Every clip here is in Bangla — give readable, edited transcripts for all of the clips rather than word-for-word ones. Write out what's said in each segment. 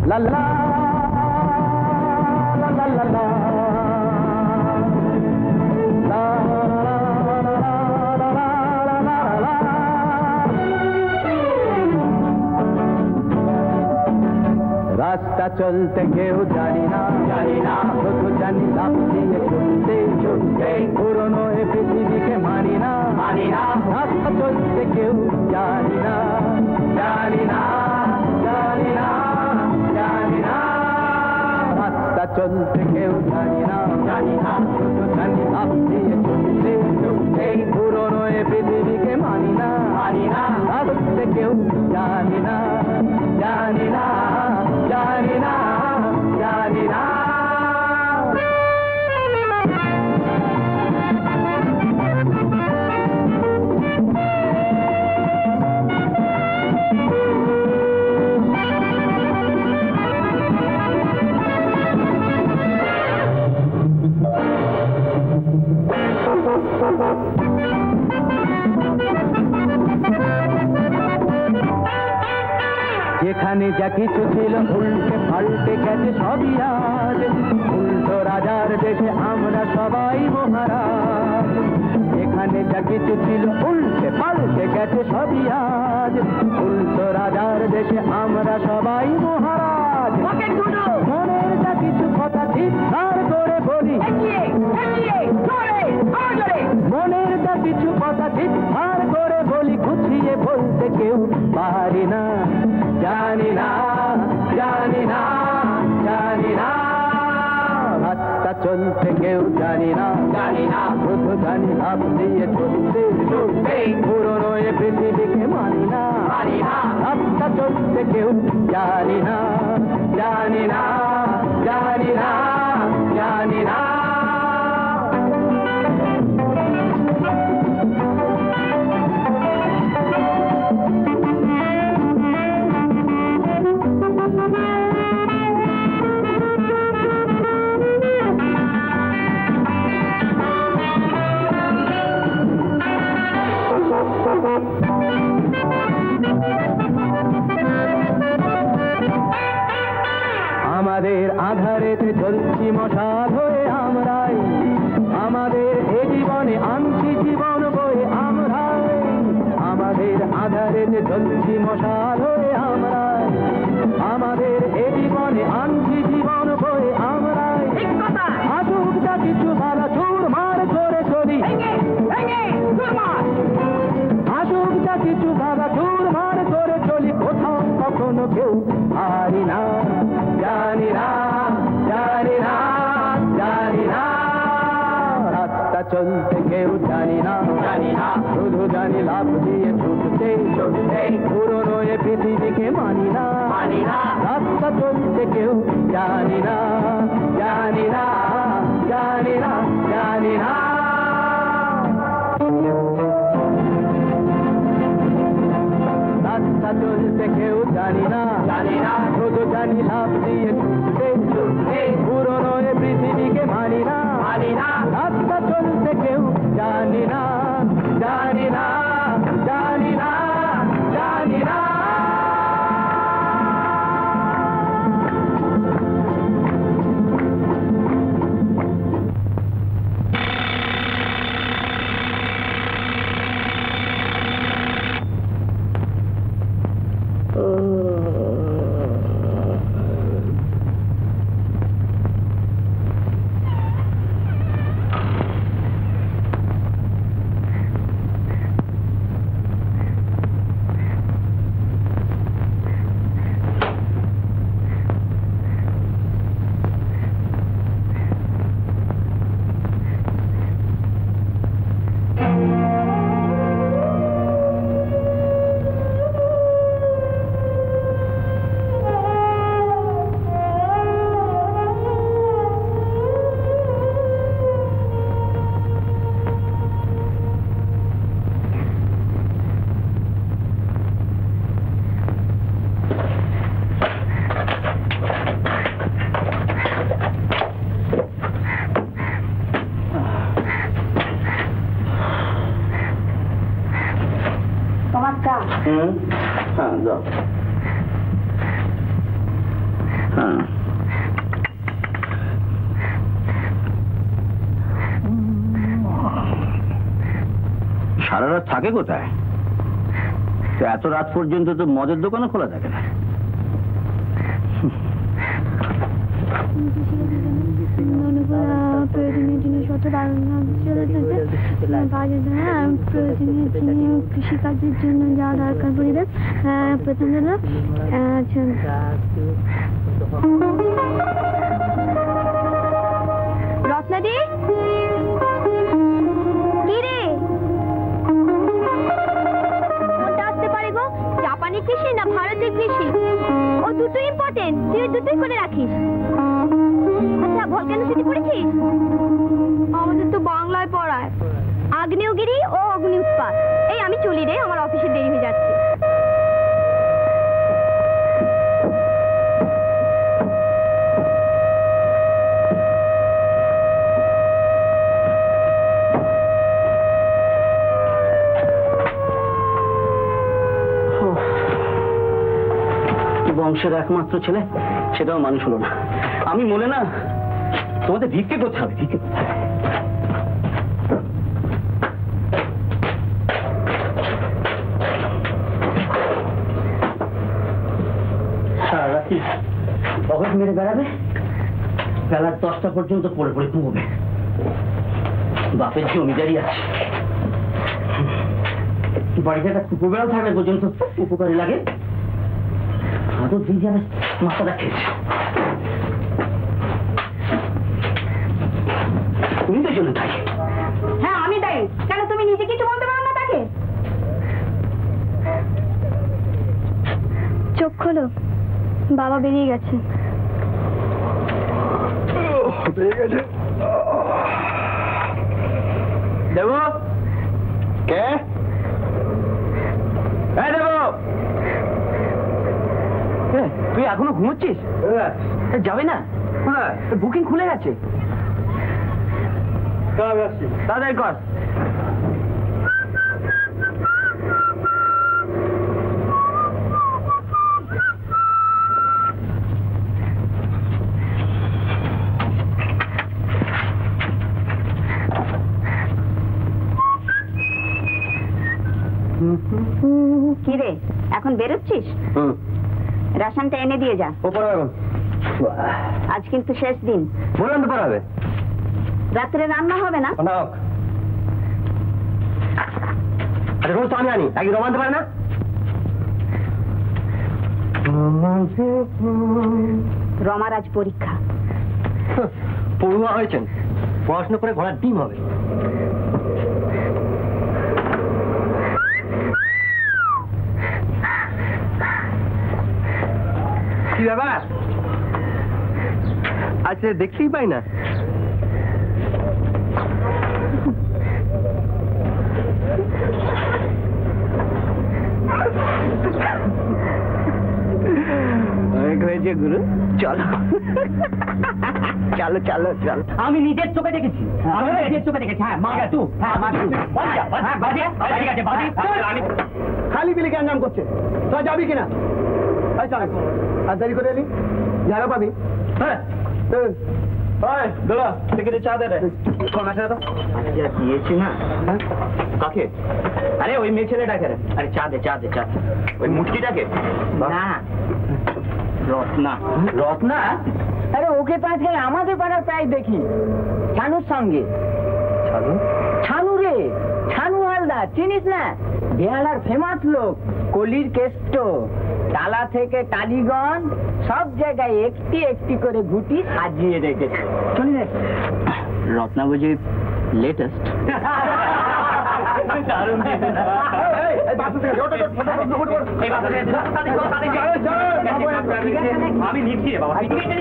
La la la la la la la. রাস্তা চলতে কেউ জানি না শুধু জানি লাফ দিয়ে চলতে চলতে পুরনো এ পৃথিবীকে মানি না রাস্তা চলতে কেউ জানি না রাস্তা চলতে কেউ জানি না শুধু জানি লাফ দিয়ে চলতে চলতে পুরনো এ পৃথিবীকে মানি না রাস্তা কেউ জানি না যেখানে যা কিছু ছিল উল্টে পাল্টে গেছে সবই আজ উল্টো রাজার দেশে আমরা সবাই মহারাজ যেখানে যা কিছু ছিল উল্টে পাল্টে গেছে সবই আজ উল্টো রাজার দেশে আমরা সবাই মহারাজ মনের যা কিছু কথা চিৎকার করে বলি মনের যা কিছু কথা চিৎকার করে বলি গুছিয়ে বলতে কেউ পারি না জানি না রাস্তা চলতে কেউ জানি না শুধু জানি লাফ দিয়ে চলতে চলতে পুরনো এ পৃথিবীকে মানি না রাস্তা চলতে কেউ জানি না আমাদের আধারেতে চলছি মশাল হয়ে আমরাই আমাদের এ জীবনে আনছি জীবন বয়ে আমরাই আমাদের আধারেতে চলছি মশাল হয়ে আমরাই আমাদের এ জীবনে আনছি জীবন বয়ে আমরাই আসুক যা কিছু ভালো চুরমার করে চলি আসুক যা কিছু ভালো চুরমার করে চলি কোথাও কখনো কেউ হারি না জানি না রাস্তা চলতে কেউ জানি না শুধু জানি লাফ দিয়ে ছুটতে চলতে পুরনো এ পৃথিবীকে মানি না রাস্তা চলতে কেউ জানি না রাস্তা চলতে কেউ জানি না শুধু জানি লাফ দিয়ে ছুটতে চলতে পুরনো এ পৃথিবীকে মানি না রাস্তা চলতে কেউ জানি না হ্যাঁ, সারা রাত থাকে কোথায়? এত রাত পর্যন্ত তো মদের দোকানও খোলা থাকে না। কৃষিকাজের জন্য যা দরকার পড়বে প্রথম হলো রত্নাদি কি রে কোনটা আসতে পারে গো? জাপানি কৃষি না ভারতের কৃষি? ও দুটো ইম্পর্টেন্ট, তুই দুটোই করে রাখিস। আচ্ছা ভলকানোসিটি পড়েছিস? আমাদের তো বাংলায় পড়ায় আগ্নেয়গিরি ও অগ্নি উৎপাত। এই আমি চলি রে, আমার অফিসে দেরি হয়ে যাচ্ছে। বংশের একমাত্র ছেলে, সেটাও মানুষ হলো না। আমি মনে না, তোমাদের ভিক্ষে করতে হবে, ভিক্ষে করতে হবে। সারা রাত্রি পকেট মেরে বেড়াবে, বেলার 10টা পর্যন্ত পড়ে পড়ে ঘুমোবে। বাপের জমিদারি আছে, বাড়িতে একটা কুকুর বেড়াল থাকলে পর্যন্ত উপকারী লাগে। আদৌ দিয়ে যাবে, মাথাটা খেয়েছে। তুমি তো জন্য দায়ী। হ্যাঁ আমি দায়ী। কেন তুমি নিজে কিছু বলতে পারো না তাকে? চোখ খোলো, বাবা বেরিয়ে গেছে। দেবো কে? হ্যাঁ দেবো, তুই এখনো ঘুমোচ্ছিস? যাবে না? হ্যাঁ, বুকিং খুলে গেছে। তাড়াতাড়ি কর। কি রে, এখন বেরোচ্ছিস? রেশনটা এনে দিয়ে যা। আজ কিন্তু শেষ দিন। বললাম তো পড়াবে। রাত্রে রান্না হবে না? আরে রোজ তো আমি আনি, আগে রোজ আনতে পারে না? রমার আজ পরীক্ষা। পড়ুয়া হয়েছেন, পড়াশোনা করে ঘোড়ার ডিম হবে। কি ব্যাপার, আজকে দেখতেই পাই না। অনেক হয়েছে গুরু, চলো চলো চলো চলো। আমি নিজের চোখে দেখেছি, আমি নিজের চোখে দেখেছি। হ্যাঁ মা তু, হ্যাঁ মা তু, খালি পিলি কেন নাম করছে? তোরা যাবি কিনা? আর দেরি করে এলি, জায়গা পাবি। হ্যাঁ দাদা, টিকিটে চা দে রে। দিয়েছি না কাকে? আরে ওই মেয়ে ছেলেটাকে রে। আরে চা দে চা দে চা। ওই মুটকিটাকে না, রত্না। রত্না? আরে ওকে তো আজকাল আমাদের পাড়ার প্রায় দেখি, ছানুর সঙ্গে। ছানু? ছানু রে, ছানু হালদার, চিনিস না? বেহালার ফেমাস লোক, কলির কেষ্ট। টালা থেকে টালিগঞ্জ সব জায়গায় একটি একটি করে ঘুটি সাজিয়ে রেখেছে। শুনি রে, রত্না বুঝি লেটেস্ট। আমি নিচ্ছি রে বাবা।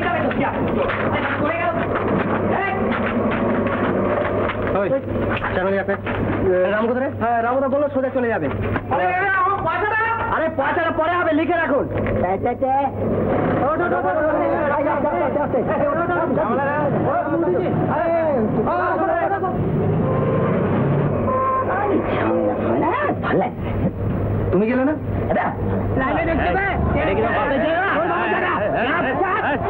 রাম কোথায়? হ্যাঁ রামদা বললো সোজা চলে যাবে। আরে পয়সাটা পরে হবে, লিখে রাখুন। তুমি গেলে না?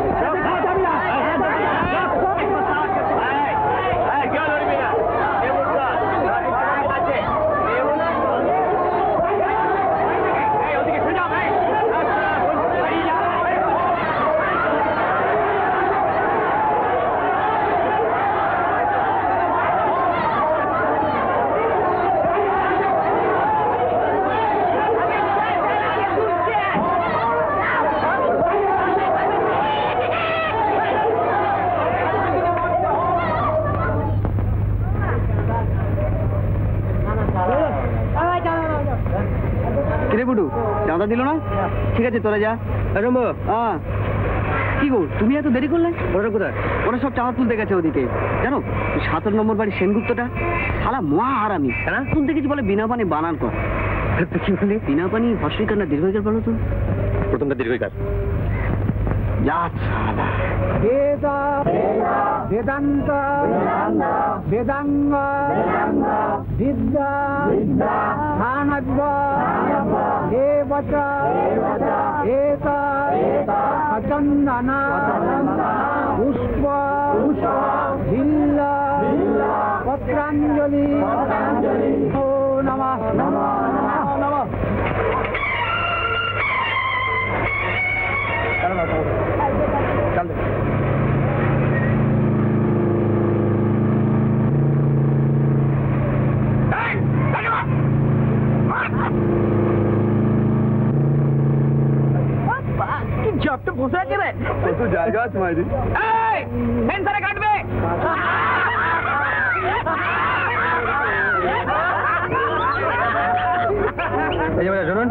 চাঁদা দিল না? ঠিক আছে তোরা যা। হ্যাঁ কি গো তুমি এত দেরি করলে? ওরা কোথায়? ওরা সব চাঁদা তুলতে গেছে ওদিকে। জানো 17 নম্বর বাড়ি সেনগুপ্তটা শালা মহা হারামি। তুলতে গেছি বলে বিনা পানি বানান কর। কি বলি? বিনা পানি হর্ষিকার না দীর্ঘিকার বলো তো? প্রথমটা দীর্ঘিকার। যা শালা বেদান্ত বেদাঙ্গ বিদ্যা স্থানব্য এবচ এত চন্দন পুষ্প বিল্ল পত্রাঞ্জলি ও নমঃ নমঃ নমঃ। চল জবটা বসে আছে রে, কত জায়গা আছে মাইরি। এই সেন্সারে কাটবে। এই যে শুনুন,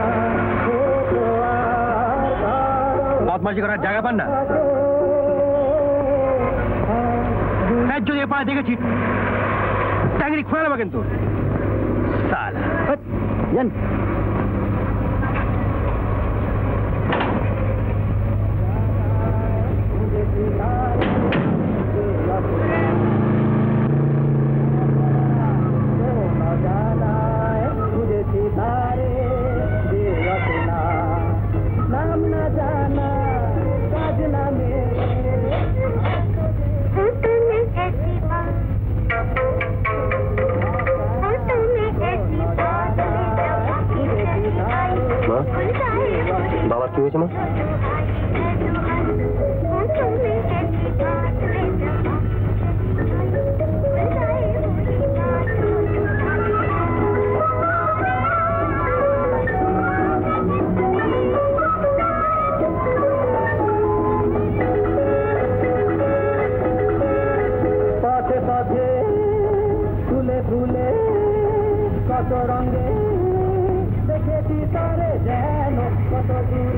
বদমাশি করার জায়গা পান না। যদি এ পাড়া দেখেছি চাকরি খুলে নেবা কিন্তু সালা। জান বাবার কি হয়েছে? মা পথে পথে ফুলে ফুলে কত রঙে দেখেছি তারে যেন কত দূরে।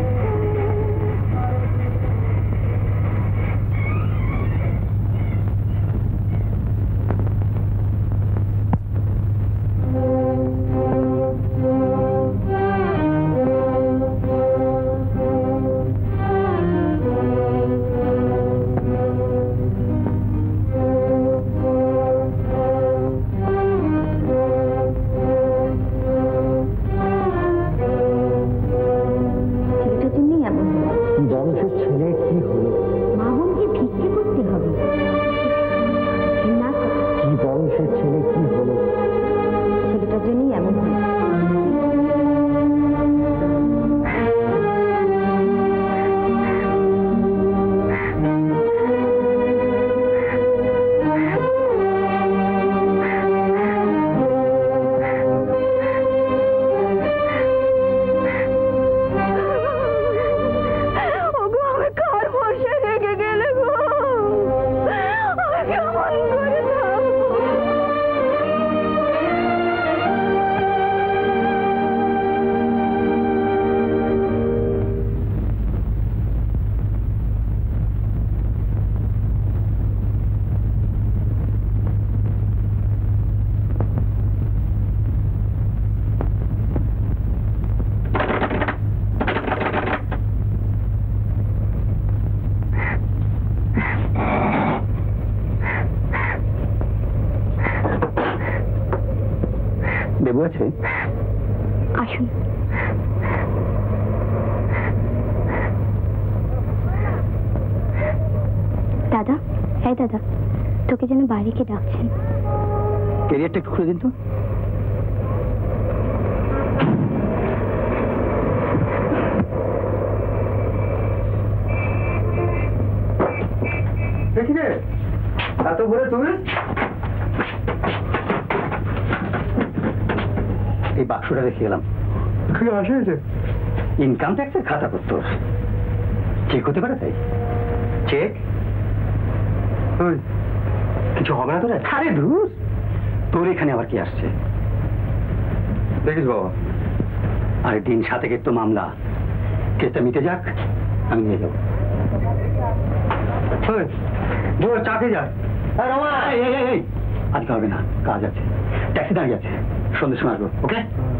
বেবু আছে? আসুন। দাদা, হ্যাঁ দাদা, তোকে যেন বাইরে কে ডাকছেন। ক্যারিয়ারটা একটু খুলে দিন তো। এত ভোরে তুমি? এই বাক্সটা রেখে গেলাম। ইনকাম ট্যাক্সের খাতা করতো, চেক হতে পারে তাই। চেক কিছু হবে না তোর? আরে ধুস, তোর এখানে আবার কি আসছে? দেখিস বাবা, আরে দিন 7 তো মামলা, কেসটা মিটে যাক, আমি নিয়ে যাবো। চা খেয়ে যা। আজকে হবে না, কাজ আছে, ট্যাক্সি দাঁড়িয়ে আছে, সন্ধ্যের সময় আসবো। ওকে?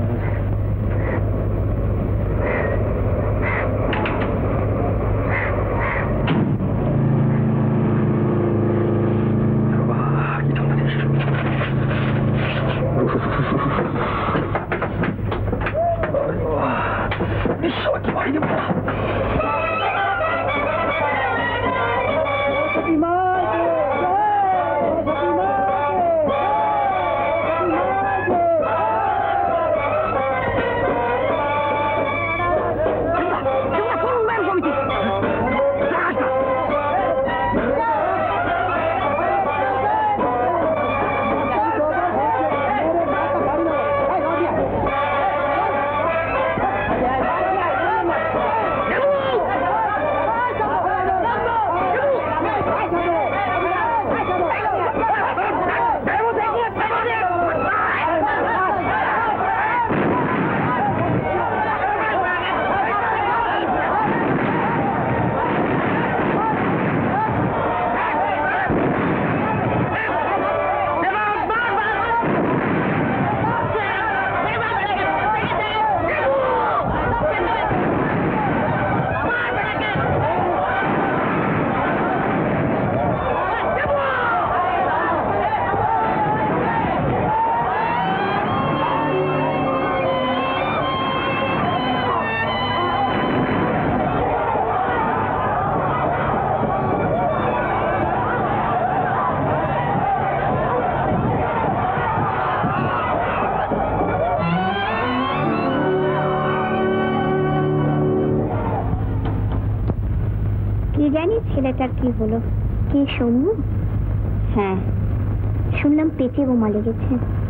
ছেলেটার কি হলো? কি শুনবো? হ্যাঁ, শুনলাম পেটে বোমা লেগেছে।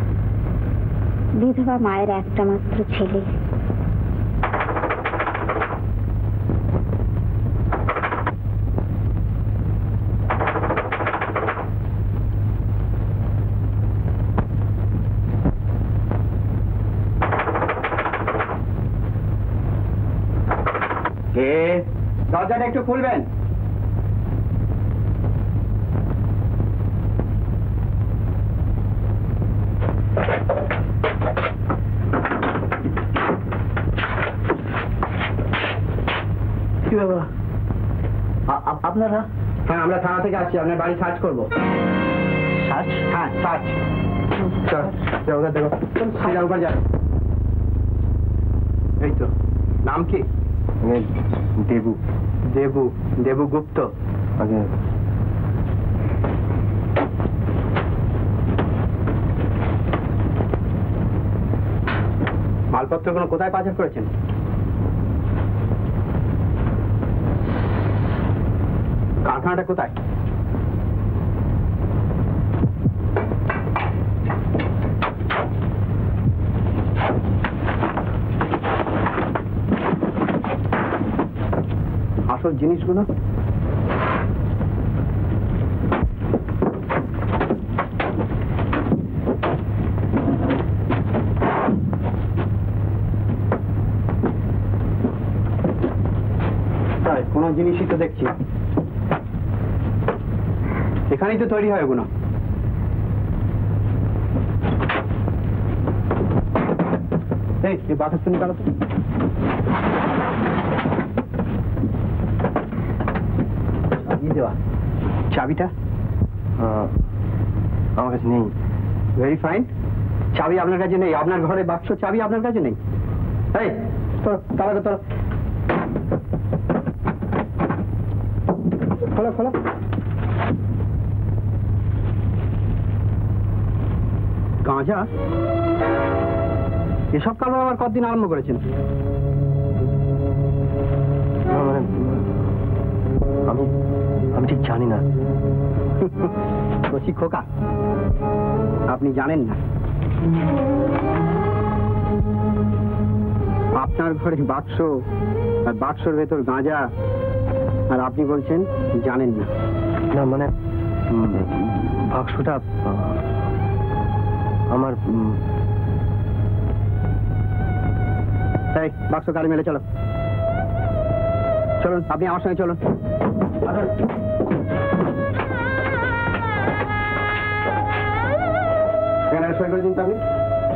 বিধবা মায়ের একটা মাত্র ছেলে। দরজাটা একটু খুলবেন। আপনারা? হ্যাঁ, আমরা থানা থেকে আসছি, আপনার বাড়ি সার্চ করবো। সার্চ? হ্যাঁ, সার্চ। চল দেখো, শ্রীরামপুর যাবে। এই তো। নাম কি? দেবু। দেবু? দেবু গুপ্ত? আগে মালপত্রগুলো কোথায় পাচার করেছেন? কারখানাটা কোথায়? আসল জিনিসগুলো কোনো জিনিসই তো দেখছি, এখানেই তো তৈরি হয় ওগুলো। এই বাতাস তুমি কালো তো। দেওয়া চাবিটা আমার কাছে নেই। ভেরি ফাইন, চাবি আপনার কাছে নেই? আপনার ঘরে বাক্স চাবি আপনার কাছে নেই? এই তোর তাহলে তোর খোলো খোলো। গাঁজা? এসব কারবার আবার কতদিন আরম্ভ করেছেন? আমি ঠিক জানি না। কচি খোকা, আপনি জানেন না? আপনার ঘরে বাক্স আর বাক্সর ভেতর গাঁজা, আর আপনি বলছেন জানেন না? না মানে বাক্সটা আমার এই বাক্স গাড়ি মেলে চলো, চলুন আপনি আমার সঙ্গে চলুন। সই করে দিন তো আপনি।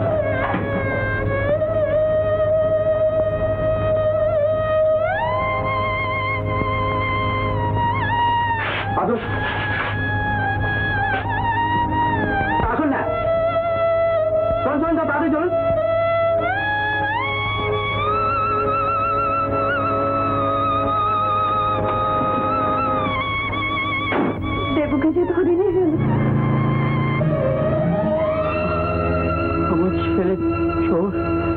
আসুন আসুন না, চলুন চলুন তাড়াতাড়ি চলুন। দেবুকে যে ধরে নিয়ে গেল। আমার ছেলে চোর।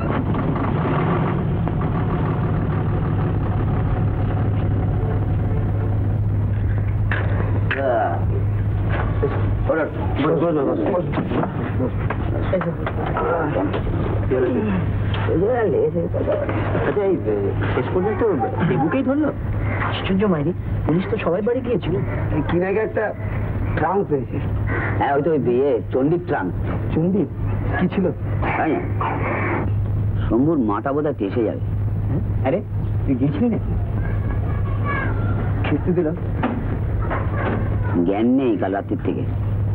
শেষ পর্যন্ত দেবুকেই ধরলো। আশ্চর্য মাইরি, পুলিশ তো সবাই বাড়ি গিয়েছিল। কি নাকি একটা ট্রাঙ্ক পেয়েছে। হ্যাঁ ওই তো ওই বিয়ে চণ্ডীর ট্রাঙ্ক। চণ্ডীর কি ছিল? তাই না, শম্ভুর মাটা বোধহয় টেসে যাবে। আরে তুই গিয়েছিলি নাকি? খেতে দিলাম, জ্ঞান নেই কাল রাত্রির থেকে।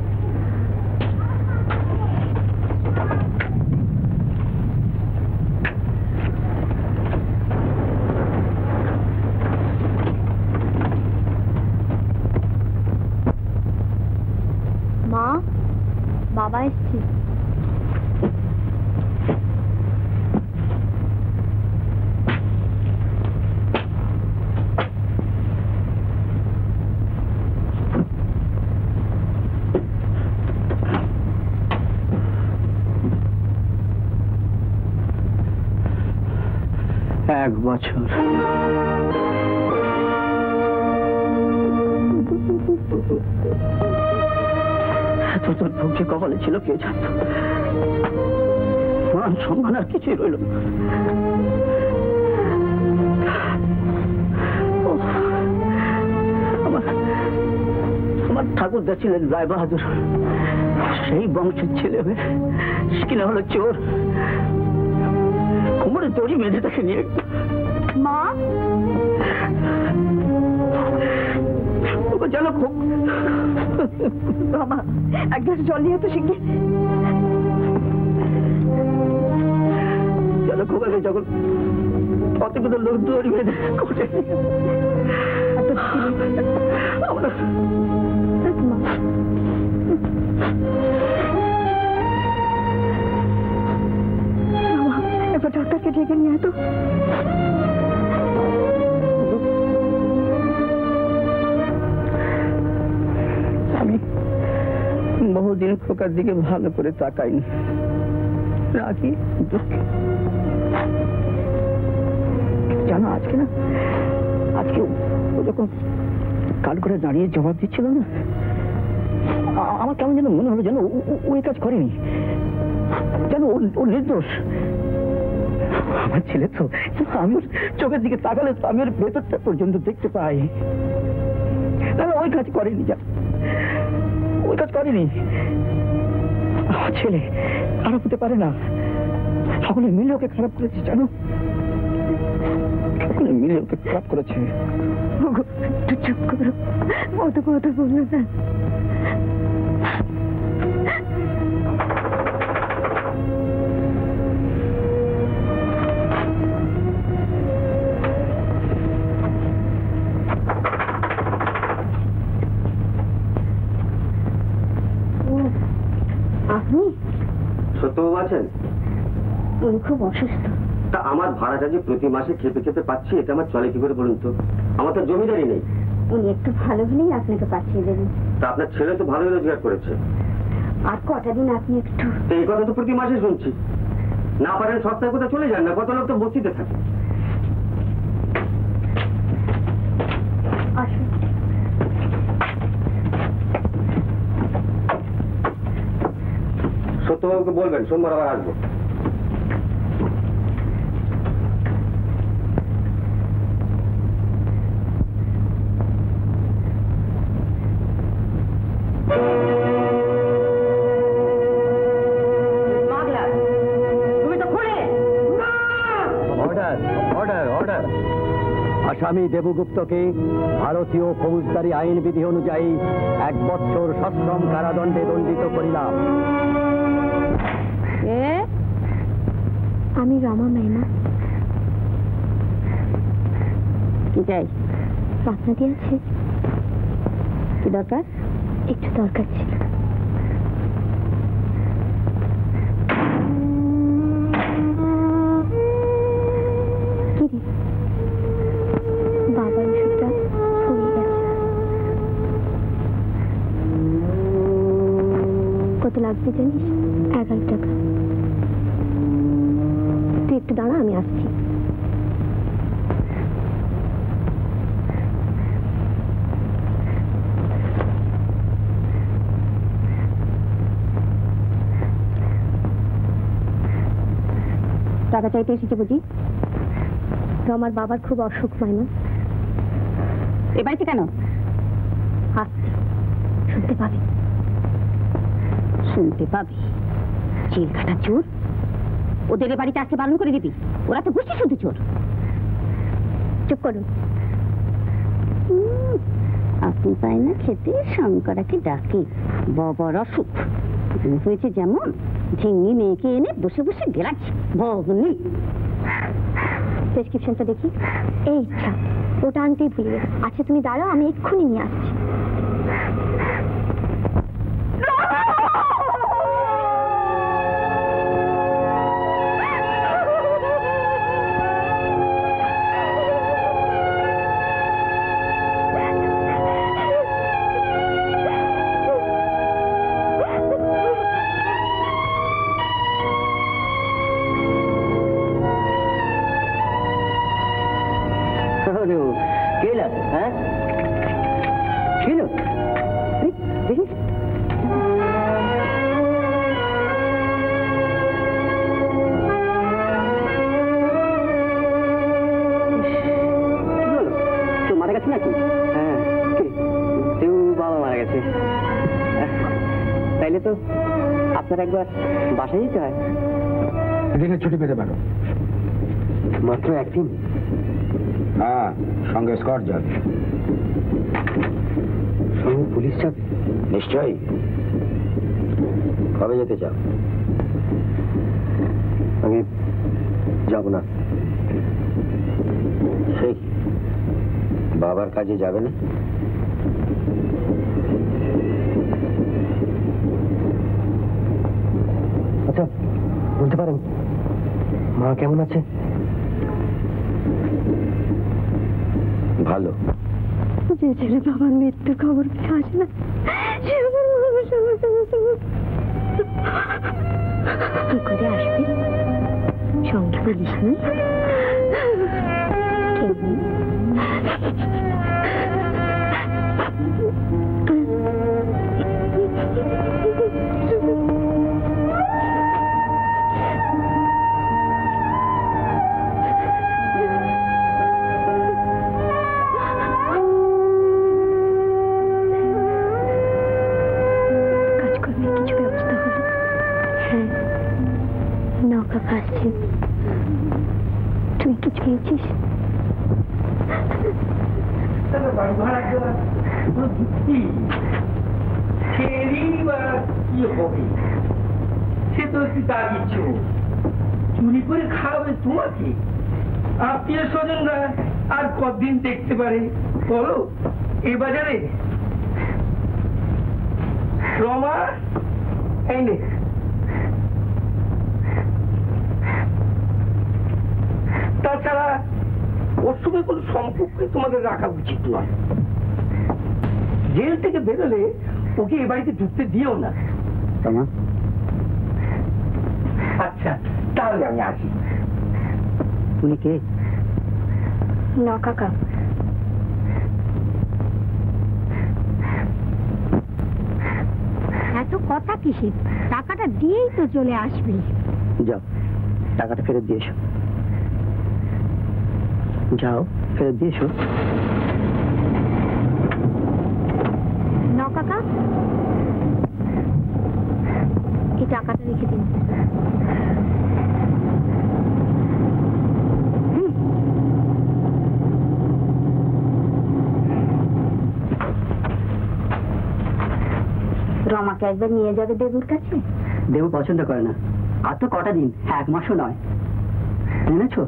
মা, বাবা এসছে। এক বছর। এত তোর ভুগে কপালে ছিল কে জানত। মান সম্মান আর কিছুই রইল না। আমার ঠাকুরদা ছিলেন রায় বাহাদুর, সেই বংশের ছেলে হয়ে কিনা হলো চোর। কোমরে দড়ি বেঁধে তাকে নিয়ে। মা, জানো খুব বাবা এক গ্লাস জল নিয়ে তো শিখে। জানো খুব আগে যখন কতগুলো লোক দড়ি বেঁধে কোটে আমরা এবার ডাক্তারকে ডেকে নিয়ে তো। আমি বহুদিন খোকার দিকে ভালো করে তাকাইনি, রাখি দুঃখে। জানো আজকে না, আজকে ও যখন কাল করে দাঁড়িয়ে জবাব দিচ্ছিল না, আমার কেমন যেন মনে হলো যেন ও এই কাজ করেনি, যেন ও নির্দোষ। আমার ছেলে তো, আমি ওর চোখের দিকে তাকালে তো আমি ওর ভেতরটা পর্যন্ত দেখতে পাই। তাহলে ওই কাজ করেনি, যা ওই কাজ করেনি। আমার ছেলে খারাপ হতে পারে না, সকলে মিলে ওকে খারাপ করেছে জানো, সকলে মিলে ওকে খারাপ করেছে। চুপ করো, অত কথা বললো না। আপনি সত্যবাবু আছেন? উনি খুব অসুস্থ। তা আমার ভাড়াটা যে প্রতি মাসে খেপে খেপে পাচ্ছি, এটা আমার চলে কি করে বলুন তো? আমার তো জমিদারি নেই। উনি একটু ভালো হলেই আপনাকে পাঠিয়ে দেবেন। তা আপনার ছেলে তো ভালোই রোজগার করেছে। আর কটা দিন আপনি একটু। এই কথা তো প্রতি মাসে শুনছি। না পারেন সপ্তাহে কোথাও চলে যান না, কত লোক তো বস্তিতে থাকে। আসুন। সত্যবাবুকে বলবেন সোমবার আবার আসবো। বাবাটা আসামি দেবগুপ্তকে ভারতীয় ফৌজদারি আইন বিধি অনুযায়ী 1 বছর সশ্রম কারাদণ্ডে দণ্ডিত করিলাম। আমি রমা মাইমা। কি চাই? আপনাকে আছে? কি দরকার? একটু দরকার ছিল। বাবার ওষুধটা ফুরিয়ে গেছে। কত লাগবে জানিস? 11 টাকা। তুই একটু দাঁড়া, আমি আসছি। টাকা চাইতে এসেছে বুঝি? আমার বাবার খুব অসুখ মাইমা। এ বাড়িতে কেন? আসছে, শুনতে পাবি। শুনতে পাবি? চিল কাটা চোর, ওদের এ বাড়িতে আসতে বারণ করে দিবি? ওরা তো বুঝছি শুধু চোর। চুপ করুন। আপনি পাই না খেতে, শঙ্করাকে ডাকে। বাবার অসুখ হয়েছে যেমন, ঝিঙ্গি মেয়েকে এনে বসে বসে গেলাচ্ছে ভগ্নি। প্রেসক্রিপশনটা দেখি। এই ইচ্ছা, ওটা আনতেই ভুলে গেছে। আচ্ছা তুমি দাঁড়াও, আমি এক্ষুনি নিয়ে আসছি। তাইলে তো আপনার একবার বাসায় যেতে হয়। দিনের ছুটি পেতে পারো। মাত্র 1 দিন? হ্যাঁ, সঙ্গে স্কট যাবে। সঙ্গে পুলিশ যাবে? নিশ্চয়ই। কবে যেতে চাও? আমি যাব না। সে বাবার কাজে যাবে না? আচ্ছা বলতে পারেন মা কেমন আছে? ভালো। যে ছেলে বাবার মৃত্যুর খবর আসে না, কি করে আসবে? সঙ্গে বলিস নি? নৌকা ভাসছে। তুই কি খেয়েছিস? কি হবে? সে তো তার ইচ্ছে, চুরি করে খাওয়াবে তোমাকে। আত্মীয় স্বজনরা আর কতদিন দেখতে পারে বলো এ বাজারে? রমা, এই নে। তাছাড়া ওর সঙ্গে কোনো সম্পর্ক তোমাদের রাখা উচিত নয়। জেল থেকে বেরোলে ওকে এ বাড়িতে ঢুকতে দিও না। আচ্ছা তাহলে আমি আসি। উনি কে? না কাকা, এত কথা কিসের? টাকাটা দিয়েই তো চলে আসবি। যাও, টাকাটা ফেরত দিয়ে এসো। যাও, ফেরত দিয়ে এসো। না কাকা, এই টাকাটা রেখে দিন। আমাকে একবার নিয়ে যাবে দেবুর কাছে? দেবু পছন্দ করে না। আর তো কটা দিন, 1 মাসও নয়, জেনেছো?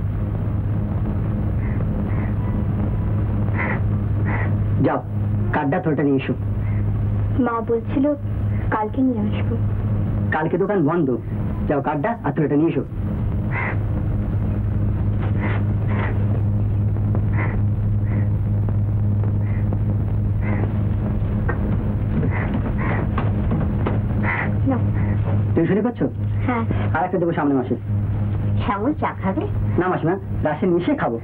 যাও কার্ডটা থোড়টা নিয়ে এসো। মা বলছিল কালকে নিয়ে আসবো। কালকে দোকান বন্ধ, যাও কার্ডটা আর থোড়টা নিয়ে এসো। টিউশনি করছো? হ্যাঁ। আর একটা দেবো সামনে মাসে। শ্যামল চা খাবে? না মাসিমা, রাশে মিশে খাবো।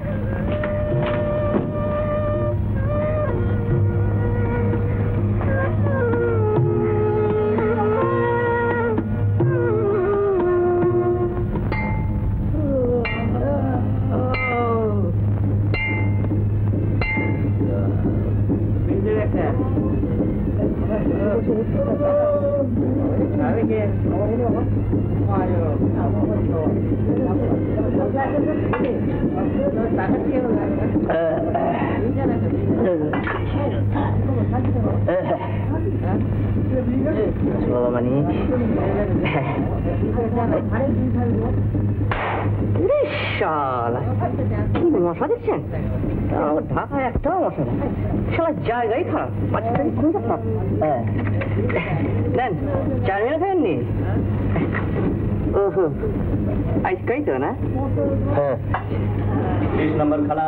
মশা দিচ্ছেন? ঢাকায় একটাও মশা নেই, সারা জায়গায় খারাপ। নেন, চারমিনা খাননি? ওহো, আজকাই তো না? হ্যাঁ, 20 নম্বর খালা।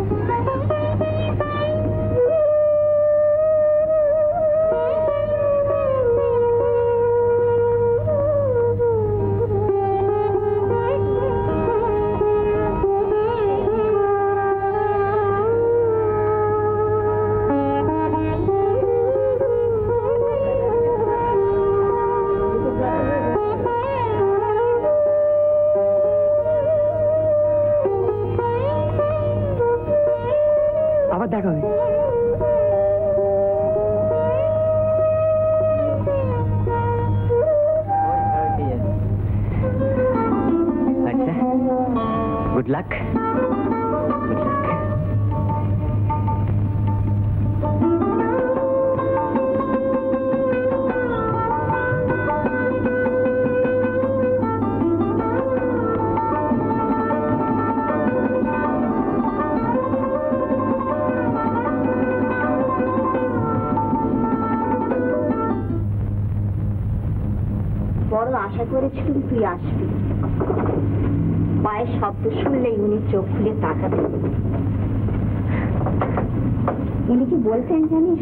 আবার দেখা হবে। আচ্ছা, গুড লাক। বড় আশা করেছিলাম তুই আসবি। পায়ের শব্দ শুনলেই উনি চোখ খুলে তাকাতেন। উনি কি বলতেন জানিস?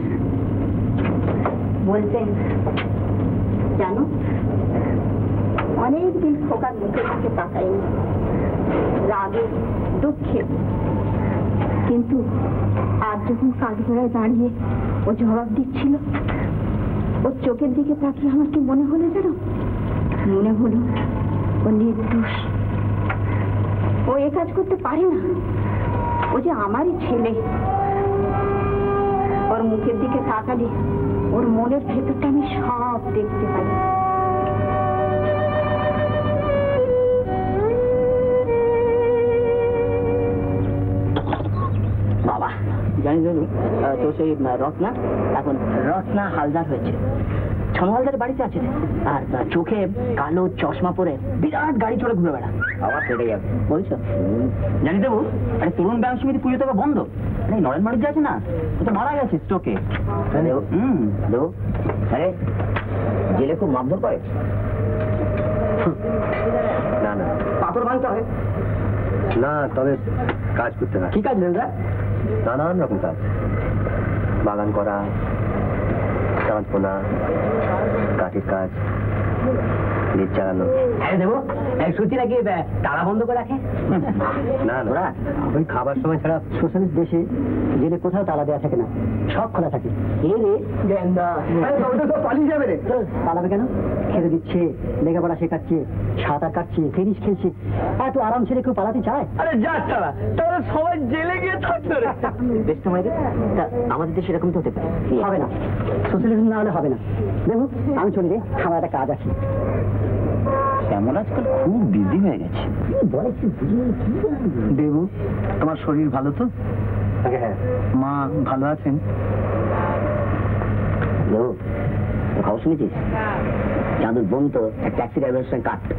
বলতেন, জানো, অনেকদিন খোকার মুখের দিকে তাকাইনি, রাগে দুঃখে, কিন্তু আজ যখন কাঠগড়ায় দাঁড়িয়ে ও জবাব দিচ্ছিল, ওর চোখের দিকে তাকিয়ে আমার কি মনে হলো জানো? মনে হলো ও নির্দোষ, ও এ কাজ করতে পারে না, ও যে আমারই ছেলে। ওর মুখের দিকে তাকালে ওর মনের ভেতরটা আমি সব দেখতে পাই। বাবা জানি জানি তো সেই রত্না এখন রত্না হালদার হয়েছে, ছনো হালদারের বাড়িতে আছে, আর চোখে কালো চশমা পরে বিরাট গাড়ি চড়ে ঘুরে বেড়া। আবার কেটে যাবে বলছো? জানি দেবো, আরে তরুণ ব্যায়াম সমিতি পুজো তো বন্ধ। আরে নরেন বাড়িতে আছে না, ও তো মারা গেছে স্ট্রোকে। দেবো, আরে জেলে খুব মারধর করে? না না, পাথর ভাঙতে হয় না, তবে কাজ করতে হয়। কি কাজ নেন? নানান রকম কাজ, বাগান করা, চাঁদ পোনা, কাঠের কাজ, লিফট চালানো। দেবো সত্যি নাকি তালা বন্ধ করে রাখে? না না, ওই খাবার সময় ছাড়া। সোশ্যালিস্ট দেশে জেলে কোথাও তালা দেওয়া থাকে না, সব খোলা থাকে। পালিয়ে যাবে রে। পালাবে কেন? খেতে দিচ্ছে, লেখাপড়া শেখাচ্ছে, সাঁতার কাটছে, টেনিস খেলছে, এত আরাম ছেড়ে কেউ পালাতে চায়? আরে যা ছাড়া, তাহলে সবাই জেলে গিয়ে থাকতো রে। বেশ সময় আমাদের দেশে এরকম তো হতে পারে। হবে না, সোশ্যালিজম না হলে হবে না। দেখো আমি চলি রে, আমার একটা কাজ আছে। শ্যামল আজকাল খুব বিজি হয়ে গেছে। দেবু, তোমার শরীর ভালো তো? হ্যাঁ। মা ভালো আছেন? খবর শুনেছিস? চাঁদুর বোন তো ট্যাক্সি ড্রাইভারের সঙ্গে কাট।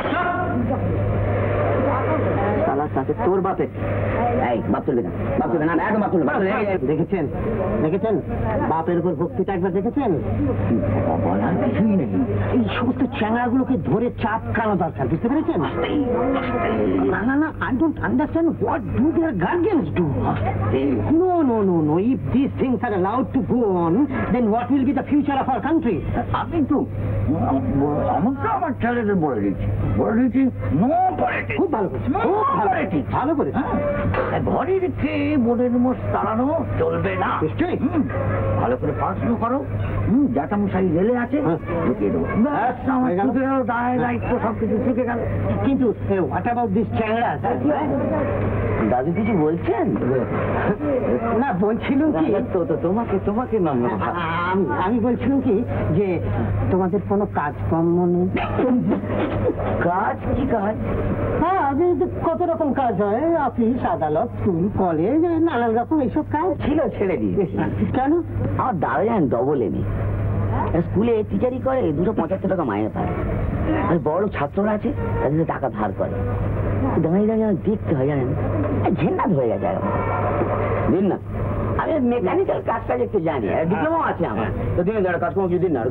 তাতে তোর বাপে এই বাপ তুলবে না, বাপ তুলবে না, একদম বাপ তুলবে। দেখেছেন দেখেছেন বাপের উপর ভক্তিটা একবার দেখেছেন? বলার কিছুই নেই, এই সমস্ত চ্যাংড়াগুলোকে ধরে চাপকানো দরকার, বুঝতে পেরেছেন? না না না, I don't understand what do their guardians do. No, no, no, no. If these things are allowed to go on, then what will be the future of our country? আমি তো আমাকে আমার ছেলেদের বলে দিচ্ছি নো পলিটিক্স। খুব ভালো করেছে, খুব ভালো করেছে, ভালো করেছে। ঘরে রেখে বোর্ডের মোট তাড়ানো চলবে না। নিশ্চয়ই। ভালো করে পড়াশুনো করো, জ্যাঠামশাই রেলে আছে, ঢুকিয়ে দেবো। আমার শিখে গেল, দায় দায়িত্ব সবকিছু শিখে গেল। কিন্তু হোয়াট অ্যাবাউট দিস চ্যাংড়া? দাদু কিছু বলছেন? না, বলছিলাম কি তোমাকে আমি বলছিলাম কি যে তোমাদের কোনো কাজকর্ম নেই? কাজ কি কাজ? হ্যাঁ, কত রকম কাজ হয়, অফিস, আদালত, স্কুল, কলেজ, নানান রকম এইসব কাজ ছিল, ছেড়ে দিয়েছি। কেন? আমার দাদা জানেন ডবল এমএ, স্কুলে টিচারই করে, 275 টাকা মাইনে পায়। আর বড় ছাত্ররা আছে তাদের টাকা ধার করে, দাঁড়িয়ে দাঁড়িয়ে দেখতে হয়, জানেন ঝেন্ডা ধরে গেছে। দিন না, আমি মেকানিক্যাল কাজটা একটু জানি, ডিপ্লোমা আছে আমার, তো দিন কাজকর্ম কিছু দিন না।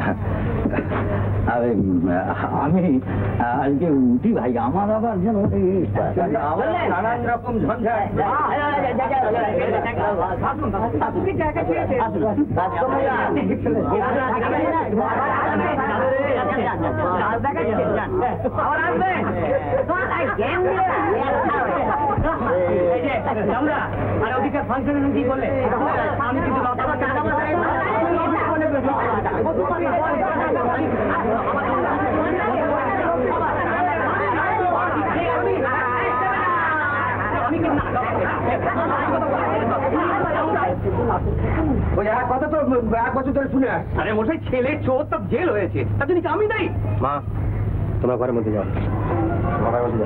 আমি আজকে উঠি ভাই, আমার আবার যেন নানান রকম ঝঞ্ঝাট। ফাংশন কি করলে আমি কিন্তু ওই এক কথা তো 1 বছর ধরে শুনে আস। আরে মশাই, ছেলে চোর, তো জেল হয়েছে, তার জন্য আমি নাই। মা, তোমার ঘরের মধ্যে যাও, ঘরের মধ্যে যাও।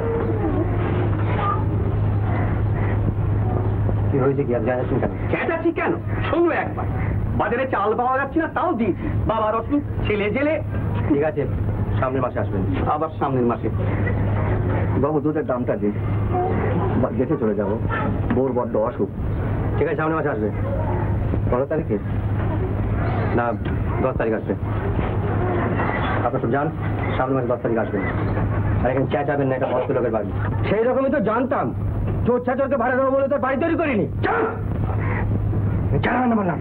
কি হয়েছে, কি আর জানাচ্ছেন কেন? চেঁচাচ্ছি কেন? শোনো একবার, বাজারে চাল পাওয়া যাচ্ছে না, তাও দিয়েছি। বাবার অসুখ, ছেলে জেলে। ঠিক আছে, সামনের মাসে আসবেন। আবার সামনের মাসে। বাবু, দুধের দামটা দিন, দেখে চলে যাবো, বোর বড্ড অসুখ। ঠিক আছে, সামনের মাসে আসবে। 12 তারিখে না 10 তারিখ আসবে। আপনার সব যান, সামনের মাসে 10 তারিখ আসবেন। আর এখানে চেঁচাবেন না, এটা ভদ্রলোকের বাড়ি। সেই রকমই তো জানতাম, চোর ছাচরকে ভাড়া দেবো বলে তো বাড়ি তৈরি করিনি। জানাবেন না বললাম।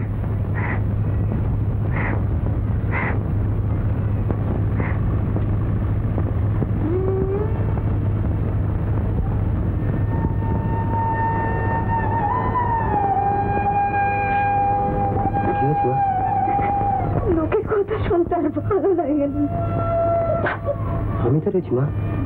লোকের কথা শুনতে আর ভালো লাগে না। আমি তো রয়েছি মা।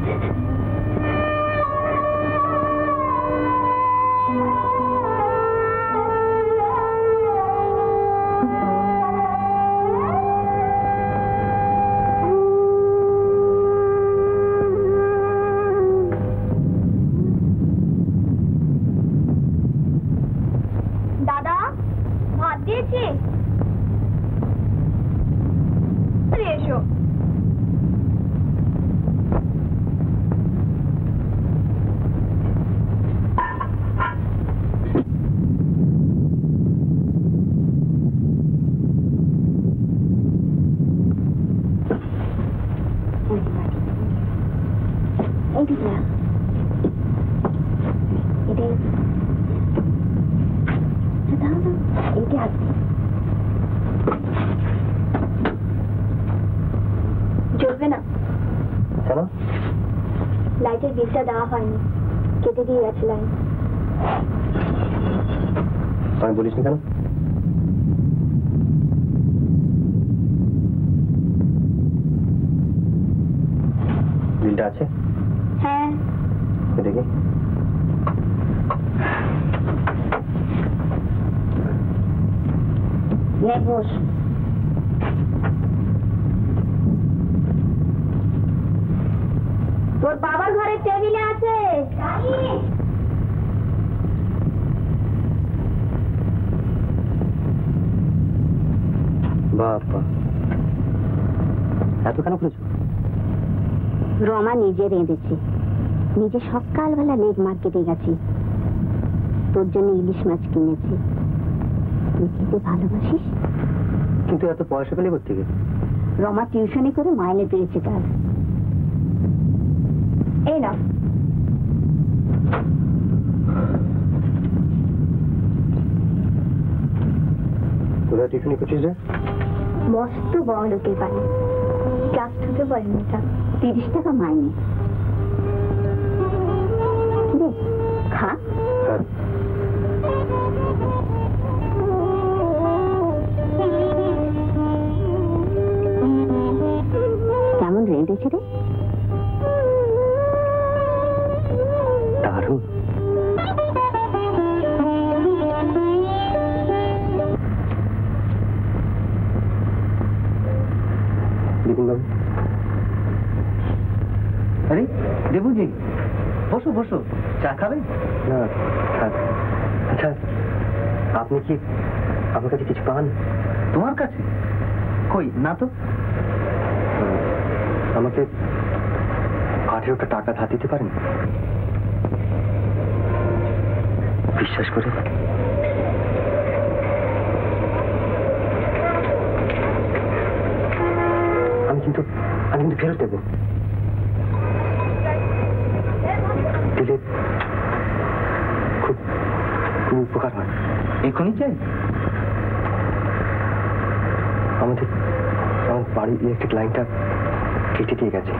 দাদা, ভাত দিয়েছি, এসো। এইদিকে এটাই এইটা আছে, জ্বলবে না। কেন? লাইটের বিলটা দেওয়া হয়নি, কেটে দিয়ে গেছে লাইন। আমি বলিস না কেন? বিলটা আছে? হ্যাঁ, দেখি। বস। তোর বাবার ঘরের টেবিলে আছে। বাবা, এত কেন করেছো? রমা নিজে রেঁধেছে, নিজে সকালবেলা লেক মার্কেটে গেছি, তোর জন্য ইলিশ মাছ কিনেছি। তুই খেতে ভালোবাসিস? কিন্তু এত পয়সা পেলে কোথেকে? রমা টিউশনি করে মাইনে পেয়েছে তার। এই না, তোরা টিফিনি করছিস রে? মস্ত বড় লোকের বাড়ি, ক্লাস হতে পারেন এটা, 30 টাকা মাইনে। রে খা। হ্যাঁ। কেমন রেঁধেছে রে? দারুণ। বিপিনবাবু। আরে দেবুজি, বসো বসো, চা খাবে? না থাক। আচ্ছা আপনি কি আমার কাছে কিছু পান? তোমার কাছে? কই না তো। আমাকে 18টা টাকা ধার দিতে পারেন? বিশ্বাস করে। আমি কিন্তু ফেরত দেবো। দিলে খুব খুব উপকার হয়। এখনই চাই? আমার বাড়ির ইলেকট্রিক লাইনটা কেটে দিয়ে গেছে।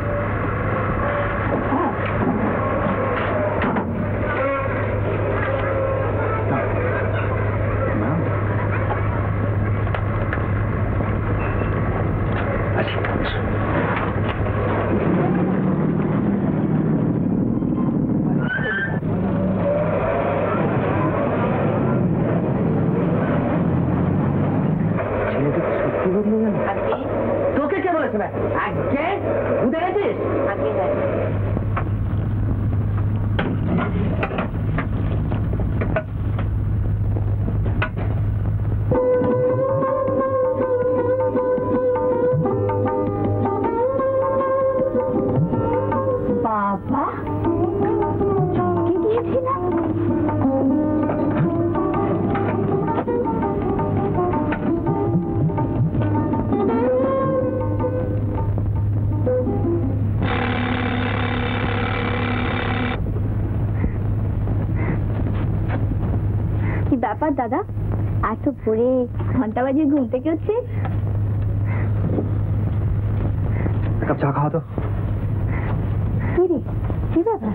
তোকে কে বলেছে? আজকে বুঝে গেছিস? বাবা চমকে গিয়েছিলাম। কি ব্যাপার দাদা, এত ভোরে ঘন্টা বাজিয়ে ঘুম থেকে উঠছে? এক কাপ চা খাওয়া তো। কি রে, কি ব্যাপার?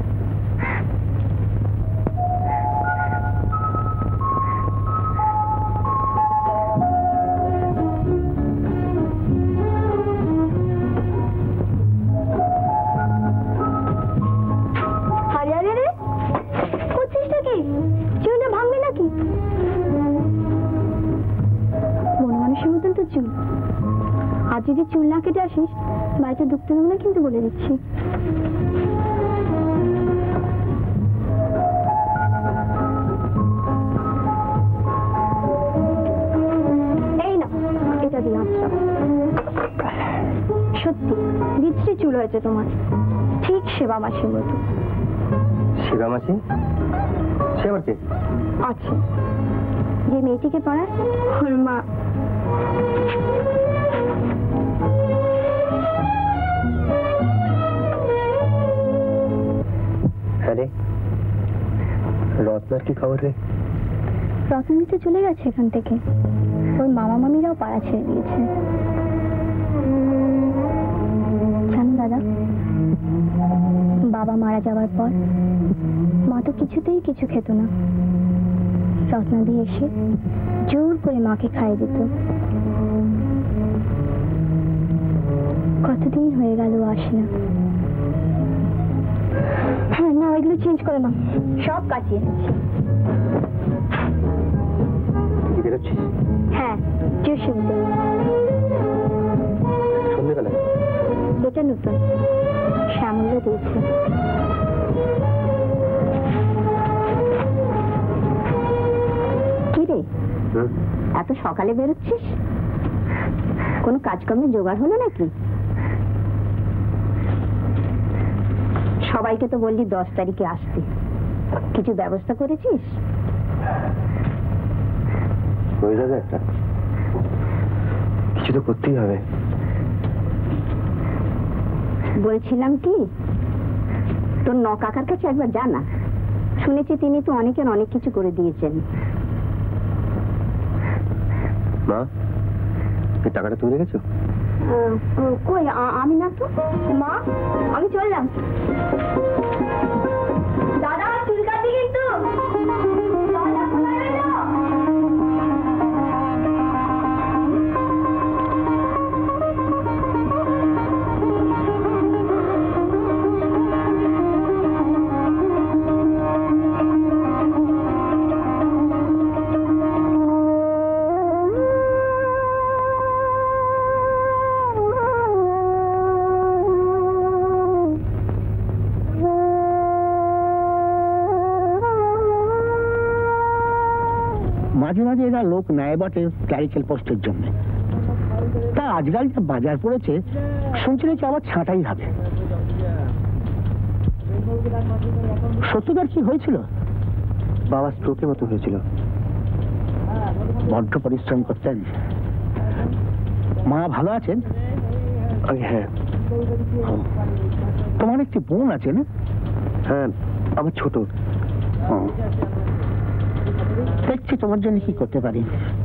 আর যদি চুল না কেটে আসিস বাড়িতে ঢুকতে দেবো না কিন্তু, বলে দিচ্ছি। এই না, এটা দিয়ে আচ্ছা। সত্যি বিশ্রী চুল হয়েছে তোমার, ঠিক সেবা মাসির মতো। সেবা মাসি? সে আবার কে? আছে, যে মেয়েটিকে পড়ায় ওর মা। আরে রত্নার কি খবর রে? রত্নাদি তো চলে গেছে এখান থেকে, ওর মামা মামিরাও পাড়া ছেড়ে দিয়েছে। জানো দাদা, বাবা মারা যাওয়ার পর মা তো কিছুতেই কিছু খেত না। রত্নাদি এসে জোর করে মাকে খাইয়ে দিত। কতদিন হয়ে গেল আসে না। হ্যাঁ না, ওইগুলো চেঞ্জ করে না, সব কাটিয়ে এনেছি। বেরোচ্ছিস? হ্যাঁ, টিউশন। সন্ধ্যেবেলায়? এটা নতুন, শ্যামলা দিয়েছে। কি রে, এত সকালে বেরোচ্ছিস? কোনো কাজকর্মে জোগাড় হলো নাকি? সবাইকে তো বললি 10 তারিখে আসতে, কিছু ব্যবস্থা করেছিস? হয়ে যাবে, একটা কিছু তো করতেই হবে। বলছিলাম কি, তোর কাকার কাছে একবার জানা, শুনেছি তিনি তো অনেকের অনেক কিছু করে দিয়েছেন। মা, এই টাকাটা তুমি রেখেছো? কই, আমি না তো। মা, আমি চললাম। দাদা, চুল কাটি কিন্তু। মাঝে মাঝে এরা লোক নেয় বটে ক্লারিক্যাল পোস্টের জন্য, তা আজকাল যা বাজার পড়েছে শুনছি নাকি আবার ছাঁটাই হবে। সত্যদার কি হয়েছিল? বাবা স্ট্রোকের মতো হয়েছিল। বড্ড পরিশ্রম করতেন। মা ভালো আছেন? হ্যাঁ। তোমার একটি বোন আছে না? হ্যাঁ, আমার ছোট। দেখছি তোমার জন্য কি করতে পারি।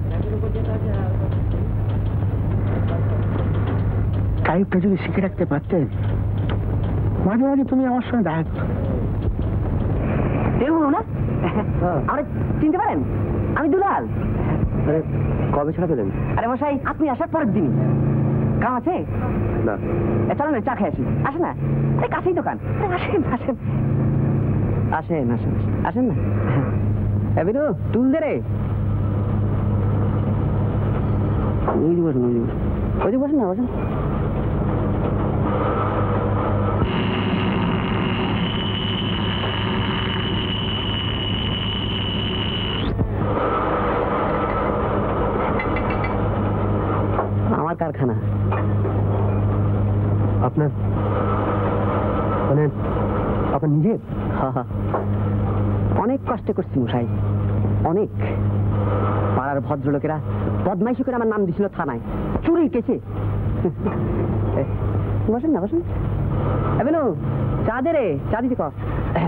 টাইপটা যদি শিখে রাখতে পারতেন, মাঝে মাঝে তুমি আমার সঙ্গে দেখা না। আমরা চিনতে পারেন? আমি দুলাল। আরে কবে ছাড়া পেলেন? আরে মশাই, আপনি আসার পরের দিনই। কাম আছে না? চলো না, চা খেয়ে আসি। আসেন না, এই কাছেই দোকান। আসেন আসেন আসেন আসেন আসেন না। বিনু, তুল দে রে। বসেন, ওই বসেন না, বসেন। আমার কারখানা। আপনার মানে আপনার নিজের? অনেক কষ্ট করছি মশাই, অনেক। পাড়ার ভদ্রলোকেরা বদমাইশি করে আমার নাম দিছিল থানায়, চুরির কেসে। বসেন না, বসেন। এবেনু, চা দে রে, চা দিতে কর।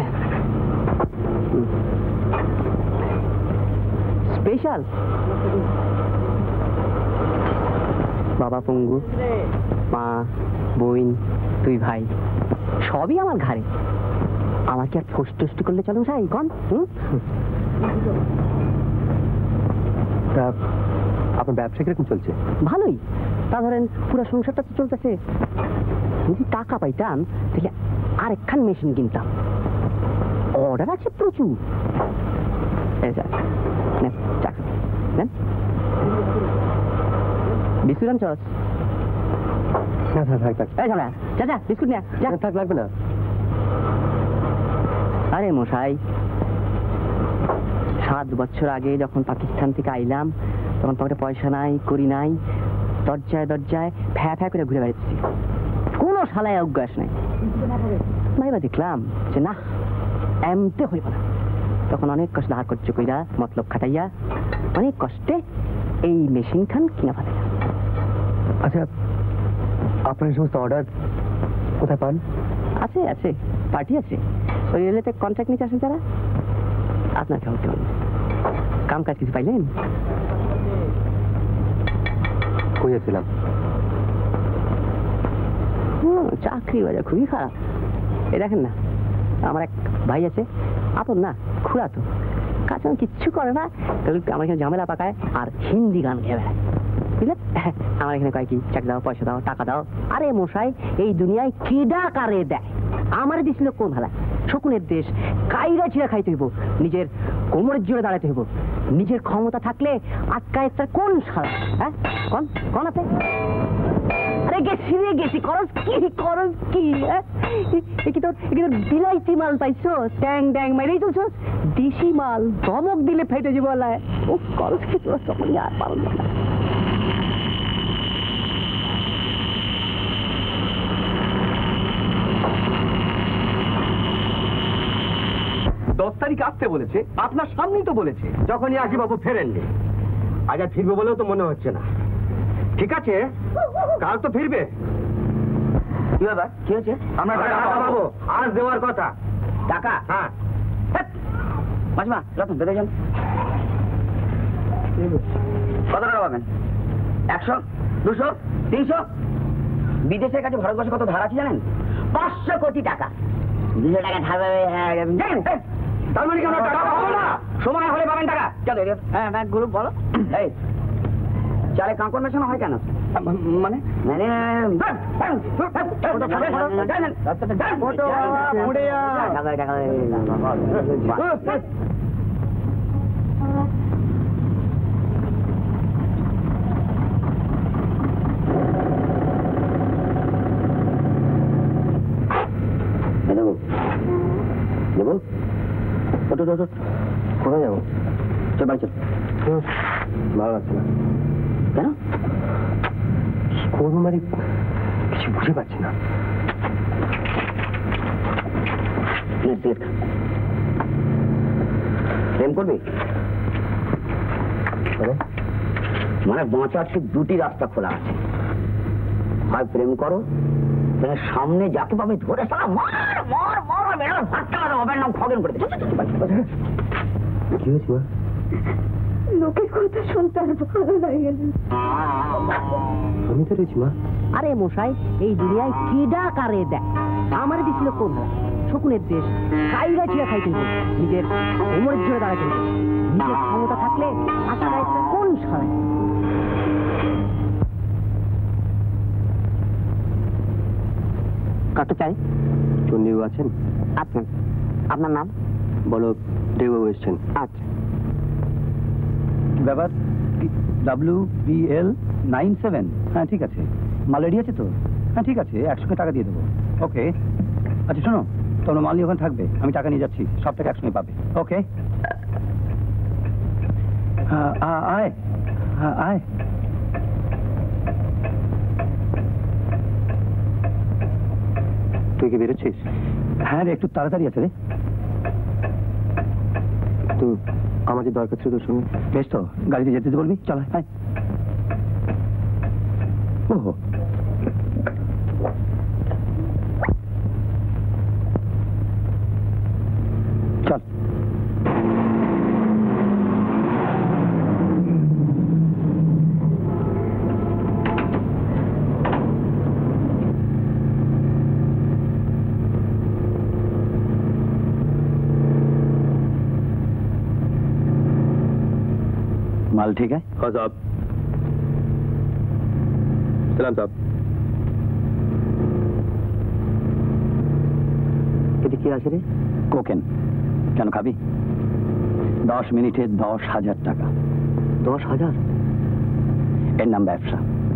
স্পেশাল। বাবা পঙ্গু, মা, বোন, তুই ভাই, সবই আমার ঘাড়ে। আমার কি আর ফষ্টি করলে চলো সাই কন? আপনার ব্যবসা কিরকম চলছে? ভালোই। তা ধরেন পুরো সংসারটা তো চলতেছে। যদি টাকা পাইতাম তাহলে আর একখান মেশিন কিনতাম। অর্ডার আছে প্রচুর। বিস্কুট আনছস? বিস্কুট নিয়ে থাক, লাগবে না। আরে মশাই, 7 বছর আগে যখন পাকিস্তান থেকে আইলাম, তখন পকেটে পয়সা নাই, করি নাই, দরজায় দরজায় ফ্যা ফ্যা করে ঘুরে বেড়াচ্ছি, কোনো শালায় অভ্যাস নাই। ভাইবা দেখলাম যে না, এমতে হইব না। তখন অনেক কষ্ট ধার করছে কইরা, মতলব খাটাইয়া অনেক কষ্টে এই মেশিন খান কিনা ফেলে। আচ্ছা, আপনার সমস্ত অর্ডার কোথায় পান? আছে আছে, পার্টি আছে। ওই রেলেতে কন্ট্রাক্ট নিতে আসেন যারা, আপনার কেমন কেমন কাম কাজ কিছু পাইলেন? কইয়াছিলাম চাকরি বাজার খুবই খারাপ। এ দেখেন না, আমার এক ভাই আছে, আপন না, খুড়া তো, কাজ কিচ্ছু করে না, আমার এখানে ঝামেলা পাকায় আর হিন্দি গান গেয়ে বেড়ায়, বুঝলেন? আমার এখানে কয় কি, চাকরি দাও, পয়সা দাও, টাকা দাও। আরে মশাই, এই দুনিয়ায় কিডা কারে দেয়? আমার দিছিল কোন ভালা? শকুনের দেশ, কাইরা চিরা খাইতে হইব, নিজের কোমরের জোরে দাঁড়াতে হইব। নিজের ক্ষমতা থাকলে আটকায় তার কোন সারা? হ্যাঁ, কোন কোন আপনি? আরে গেছি রে গেছি, করস কি? কি তোর বিলাইতি মাল পাইছো? ট্যাং ট্যাং মাইরেই চলছো। দেশি মাল ধমক দিলে ফেটে যাবো। ও করস কি তোর? সকল আর পারো না। 10 তারিখ আসতে বলেছে, আপনার সামনেই তো বলেছে। যখনই আসি বাবু ফেরেননি, আজ আর ফিরবে বলেও তো মনে হচ্ছে না। ঠিক আছে, কাল তো ফিরবে। কি ব্যাপার, কি হয়েছে? আমরা টাকা পাবো, আজ দেওয়ার কথা। টাকা? হ্যাঁ। মাসিমা, রতন বেরো যান। কত টাকা পাবেন? 100, 200, 300? বিদেশের কাছে ভারতবর্ষে কত ধার আছে জানেন? 500 কোটি টাকা। 200 টাকা ধার পাবে। তার মানে কি আমরা টাকা পাবো না? সময় হলে পাবেন টাকা। চলো, হ্যাঁ গ্রুপ বলো। এই চালে কাঁকড় মেশানো হয় কেন? মানে কোথায় যাবো? চল বাড়ি চল। ভালো লাগছে না। কেন? করবো মানে কিছু বুঝে পাচ্ছি না। প্রেম করবি? মানে বাঁচার ঠিক দুটি রাস্তা খোলা আছে। হয় প্রেম করো, সামনে যাকে পাবে ধরে সারা মার মার মার মেরা ভাট্টা হবে, নাম খগেন করে দে। কি হয়েছে? লোকের কথা শুনতে আর ভালো লাগে না। আমি তো রয়েছি মা। আরে মশাই, এই দুনিয়ায় কেডা কারে দেয়? আমার দিছিল কোন শকুনের দেশ, কাইরা চিরা খাইতে হবে, নিজের কোমরের জোরে দাঁড়াতে হবে। নিজের ক্ষমতা থাকলে আশা রায় কোন সরায়? কাটতে চাই? চন্ডীবাবু আছেন? আচ্ছা, আপনার নাম? বলো, দেববাবু এসছেন। আচ্ছা, ব্যাপার WBL97? হ্যাঁ ঠিক আছে। মাল রেডি আছে তো? হ্যাঁ ঠিক আছে, 100 টাকা দিয়ে দেবো। ওকে, আচ্ছা শোনো, তোমরা মাল নিয়ে ওখানে থাকবে, আমি টাকা নিয়ে যাচ্ছি, সব টাকা 100 পাবে। ওকে, হ্যাঁ আয়, হ্যাঁ আয়। তুই কি বেরোচ্ছিস? হ্যাঁ রে, একটু তাড়াতাড়ি আছে রে। তো আমাদের দরকার ছিল তোর সঙ্গে। বেশ তো, গাড়িতে যেতে বলবি? চল হ্যাঁ। ওহো, চল। माल ठीक है? हाँ साहब। सलाम साहब। কি আছে রে? কোকেন। কেন খাবি? 10 মিনিটে 10,000 টাকা। 10,000? এর নাম ব্যবসা।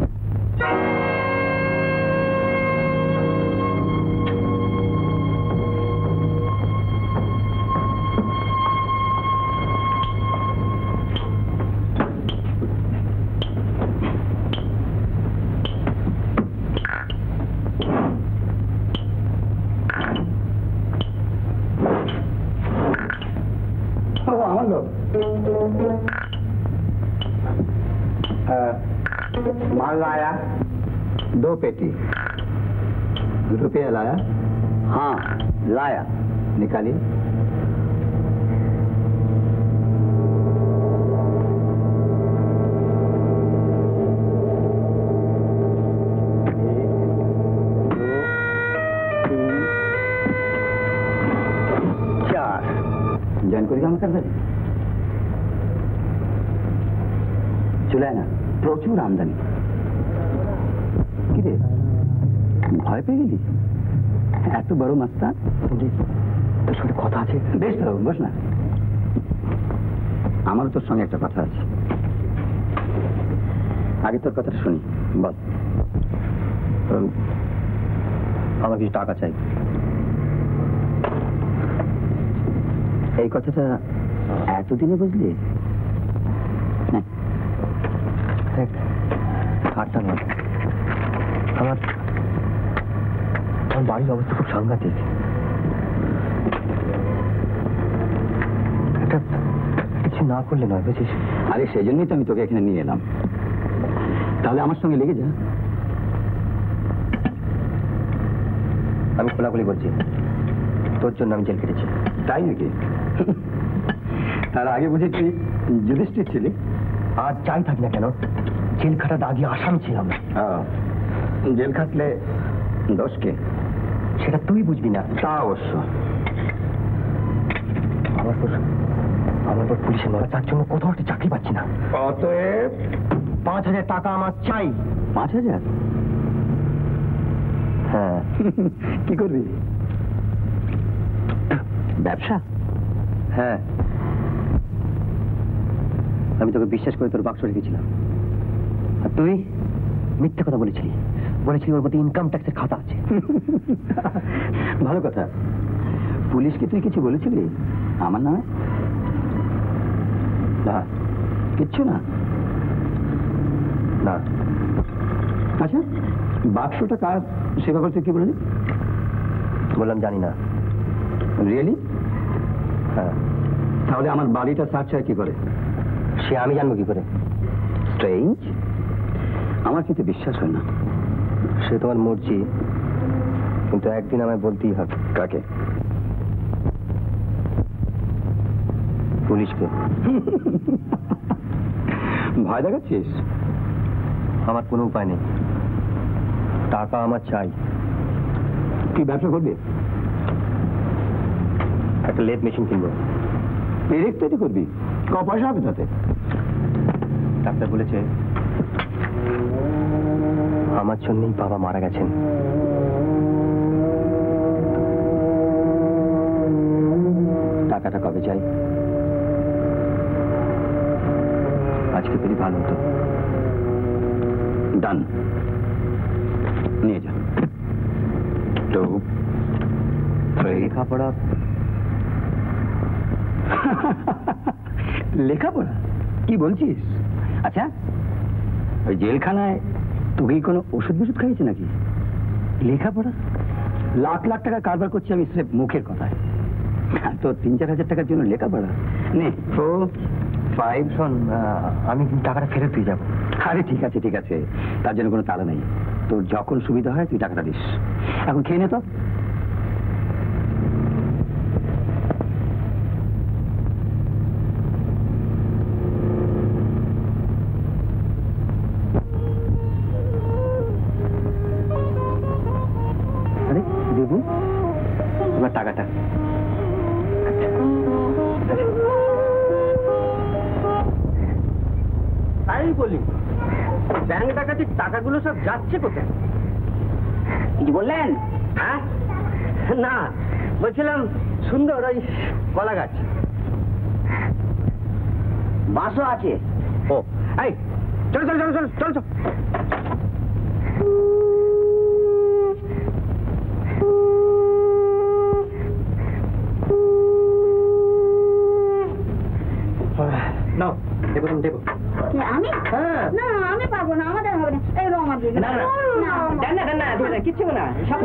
माल लाया 2 पेटी। रुपया लाया? हाँ लाया। निकालिए। জয়েন করি আমার কাছে চুলায় না, প্রচুর আমদানি। কি রে, ভয় পেয়ে গেলি? এত বড় মাস্টার, তোর সঙ্গে কথা আছে। বেশ তো, বস না। আমারও তোর সঙ্গে একটা কথা আছে। আগে তোর কথাটা শুনি, বল। আমার কিছু টাকা চাই। এই কথাটা এতদিনে বুঝলি? ঠাট্টা নয়, আমার বাড়ির অবস্থা খুব সাংঘাতিক। না করলে নয়, বুঝিস? আরে সেই জন্যই তো আমি তোকে এখানে নিয়ে এলাম। তাহলে আমার সঙ্গে লেগে যা। আমি খোলাখুলি বলছি, তোর জন্য আমি জেল কেটেছি। তাই নাকি? তার আগে বুঝেছি যুধিষ্ঠির ছিলি। আর চাই থাকি না কেন, জেল খাটাটা আগে আসামি ছিলাম। জেল খাটলে দোষকে সেটা তুই বুঝবি না। তা অবশ্য। আমার পর পুলিশের মারা, তার জন্য কোথাও একটা চাকরি পাচ্ছি না। অতএব 5,000 টাকা আমার চাই। 5,000? হ্যাঁ। কি করবি? ব্যবসা? হ্যাঁ। আমি তোকে বিশ্বাস করে তোর বাক্স রেখেছিলাম, আর তুই মিথ্যে কথা বলেছিলি। ওর প্রতি ইনকাম ট্যাক্সের খাতা আছে। ভালো কথা। পুলিশকে তুই কিছু বলেছিলি আমার নামে? না, কিচ্ছু না। না। আচ্ছা, বাক্সটা কার সে ব্যাপারে তুই কি বললি? বললাম জানি না। রিয়েলি? হ্যাঁ। তাহলে আমার বাড়িটা সার্চ হয় কি করে? সে আমি জানবো কি করে? স্ট্রেঞ্জ। আমার কিন্তু বিশ্বাস হয় না। সে তোমার মর্জি, কিন্তু একদিন আমায় বলতেই হবে। কাকে? পুলিশকে। ভয় দেখাচ্ছিস? আমার কোনো উপায় নেই, টাকা আমার চাই। কি ব্যবসা করবি? একটা লেদ মেশিন কিনবো। পেরেক তৈরি করবি? ক পয়সা হবে তাতে? ডাক্তার বলেছে আমার জন্যই বাবা মারা গেছেন। টাকাটা কবে চাই? আজকে পেলে ভালো হতো। ডান, নিয়ে যা। লেখাপড়া? লেখাপড়া কি বলছিস? আচ্ছা, ওই জেলখানায় তোকে কোনো ওষুধ ওষুধ খাইয়েছে নাকি? লেখাপড়া? লাখ লাখ টাকা কারবার করছি আমি স্রেফ মুখের কথায়। তো 3-4 হাজার টাকার জন্য লেখাপড়া? নে 4, 5। শোন, আমি টাকাটা ফেরত দিয়ে যাবো। আরে ঠিক আছে ঠিক আছে, তার জন্য কোনো তাড়া নেই। তোর যখন সুবিধা হয় তুই টাকাটা দিস। এখন খেয়ে নে তো। আরে দেবু, তোমার টাকাটা। তাই বলি, ব্যাংক ডাকাতির টাকাগুলো সব যাচ্ছে কোথায়? কি বললেন? হ্যাঁ না, বলছিলাম সুন্দর ওই কলা গাছ। বাঁশও আছে। ও এই চলো চলো চলো চলো চলো চলো। নাও দেখো, তুমি দেখো। আমি? না আমি পারবো না, আমাদের হবে না। এই রঙা দিয়ে না না না, কিচ্ছু না। সব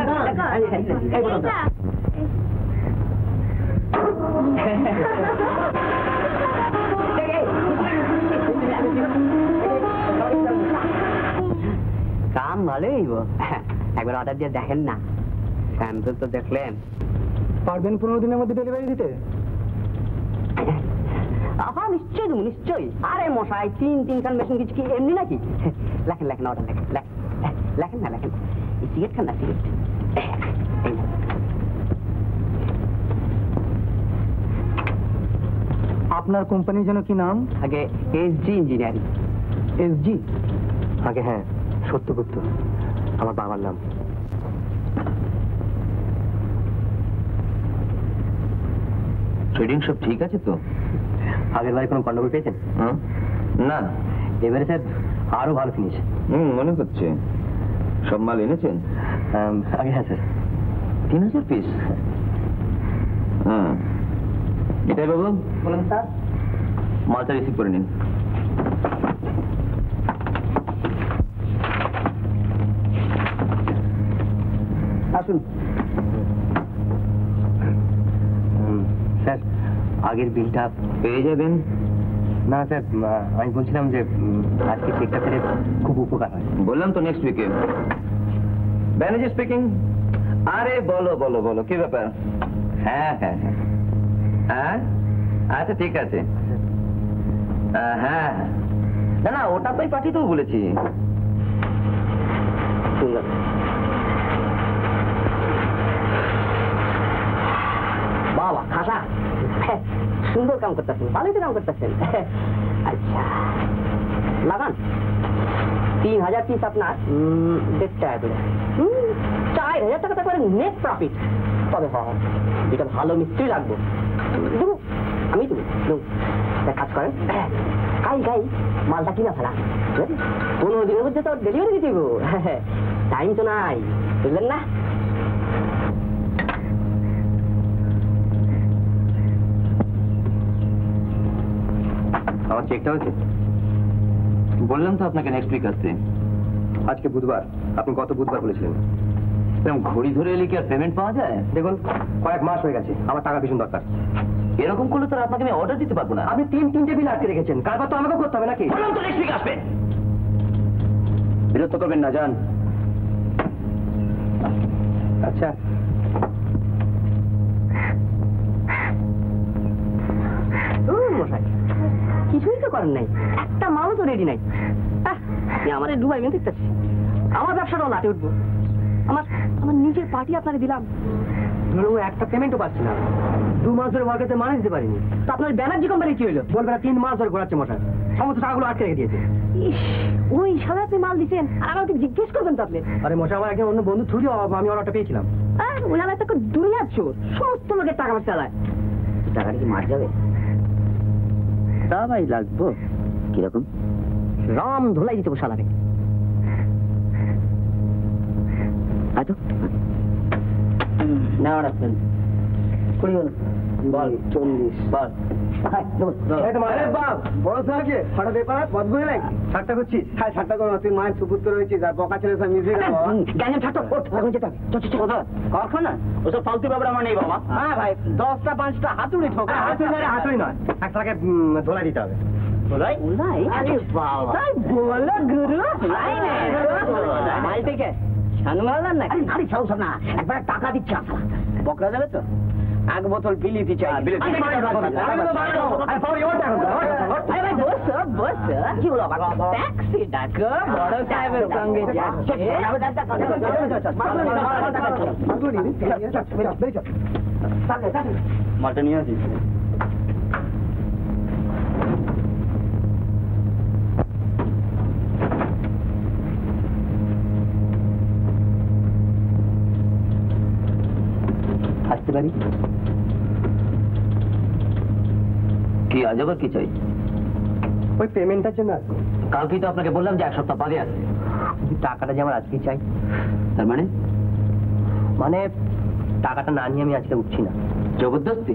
কাম ভালোই। একবার অর্ডার দিয়ে দেখেন না, স্যাম্পল তো দেখলেন। পারবেন 15 দিনের মধ্যে ডেলিভারি দিতে? হ্যাঁ নিশ্চয়ই দেবো, নিশ্চয়ই। আরে মশাই, 3 মেশিন কিছু কি এমনি নাকি? লেখেন লেখেন, অর্ডার লেখেন লেখেন না, লেখেন। সিগারেট খান না, সিগারেট। আপনার কোম্পানির জন্য কি নাম? আগে এসজি ইঞ্জিনিয়ারিং। এসজি? আগে হ্যাঁ, সত্যগুপ্ত আমার বাবার নাম। ট্রেডিং সব ঠিক আছে তো? আগের বারে কোনো গন্ডগোল পেয়েছেন? না, এবারে স্যার আরো ভালো ফিনিশ। মনে হচ্ছে। সব মাল এনেছেন? আগে হ্যাঁ স্যার। 3000 পিস? হ্যাঁ। এটাই বাবু বলেন স্যার, মালটা রিসিভ করে নিন। আসুন স্যার, আগের বিলটা পেয়ে যাবেন না স্যার, আমি বলছিলাম যে আজকে চেকটা পেলে খুব উপকার হয়। বললাম তো নেক্সট উইকে। Manager speaking. আরে বলো বলো বলো, কি ব্যাপার? হ্যাঁ হ্যাঁ হ্যাঁ হ্যাঁ, আচ্ছা ঠিক আছে। হ্যাঁ না না, ওটা তো পাঠিয়ে বলেছি। বাবা খাসা, সুন্দর কাম করতেছেন, ভালোই তো কাম করতেছেন। আচ্ছা লাগান 3000 পিস আপনার 1.5 টাকা করে, 4000 টাকা করে নেট প্রফিট। তবে হয় যেটা ভালো মিস্ত্রি লাগবে দেবো, আমি দেবো। কাজ করেন, কাই মালটা কিনা ফেলা, 15 দিনের মধ্যে তো ডেলিভারি দিয়ে দেবো। টাইম তো নাই, বুঝলেন না? আমার চেকটা হয়েছে? বললাম তো আপনাকে নেক্সট উইক আসতে। আজকে বুধবার, আপনি গত বুধবার বলেছিলেন। এরকম ঘড়ি ধরে এলে কি আর পেমেন্ট পাওয়া যায়? দেখুন কয়েক মাস হয়ে গেছে, আমার টাকা ভীষণ দরকার। এরকম করলে তো আপনাকে আমি অর্ডার দিতে পারবো না। আপনি 3-3টে বিল আটকে রেখেছেন, কারবার তো আমাকেও করতে হবে নাকি? বললাম তো নেক্সট উইক আসবেন। বিরক্ত করবেন না, যান। আচ্ছা মশাই কিছুই তো করেন নাই, একটা মালও তো রেডি নাই। আমার ডুবাই মেয়ে দেখতেছি, আমার ব্যবসাটাও লাটে উঠবো। আমার নিজের পার্টি আপনাকে দিলাম, ধরুন একটা পেমেন্টও পাচ্ছি না, 2 মাস ধরে ওয়ার্কেতে মানে দিতে পারিনি। তো আপনার ব্যানার্জি কোম্পানি কি হইলো? বলবে না 3 মাস ধরে ঘোরাচ্ছে মশাই, সমস্ত টাকাগুলো আটকে রেখে দিয়েছে। ইস, ওই সাদা আপনি মাল দিচ্ছেন আর আমাকে জিজ্ঞেস করবেন তো আপনি? আরে মশাই, আমার একজন অন্য বন্ধু থুড়ি আমি অর্ডারটা পেয়েছিলাম। ওই আমার একটা দুনিয়ার চোর, সমস্ত লোকের টাকা মার চালায়। টাকাটা কি মার যাবে? তা ভাই লাগবো কিরকম? রাম ধোলাই দিতে বসালাবে। আচ্ছা না রাখবেন 20 বল 40 বল। বড় থাকে হঠাৎ ব্যাপার বদবুঝে নাই, ঠাট্টা করছিস? হ্যাঁ ঠাট্টা করো, তুই মায়ের সুপুত্র রয়েছিস আর বকা ছেলে সব মিশে গেল। কারখানা ওসব ফালতু ব্যাপার আমার নেই বাবা। হ্যাঁ ভাই, 10টা 5টা হাতুড়ি ঠোক। হাতুড়ি নয়, একটাকে ধোলাই দিতে হবে। আরে বাবা বলো গুরু, মাল থেকে শানু মালদার না? আরে ছাউ না, একবার টাকা দিচ্ছে আসলা বকরা যাবে তো। 1 বোতল বিলিতি চাই। কি হলো ট্যাক্সি ডাকো, বড় সাহেবের সঙ্গে যাচ্ছে। মালটা নিয়ে আসিস। আসতে পারি? কি আজ আবার কি চাই? ওই পেমেন্টটার জন্য। কালকেই তো আপনাকে বললাম যে 1 সপ্তাহ বাদে আসবে। টাকাটা যে আমার আজকেই চাই। তার মানে? মানে টাকাটা না নিয়ে আমি আজকে উঠছি না। জবরদস্তি?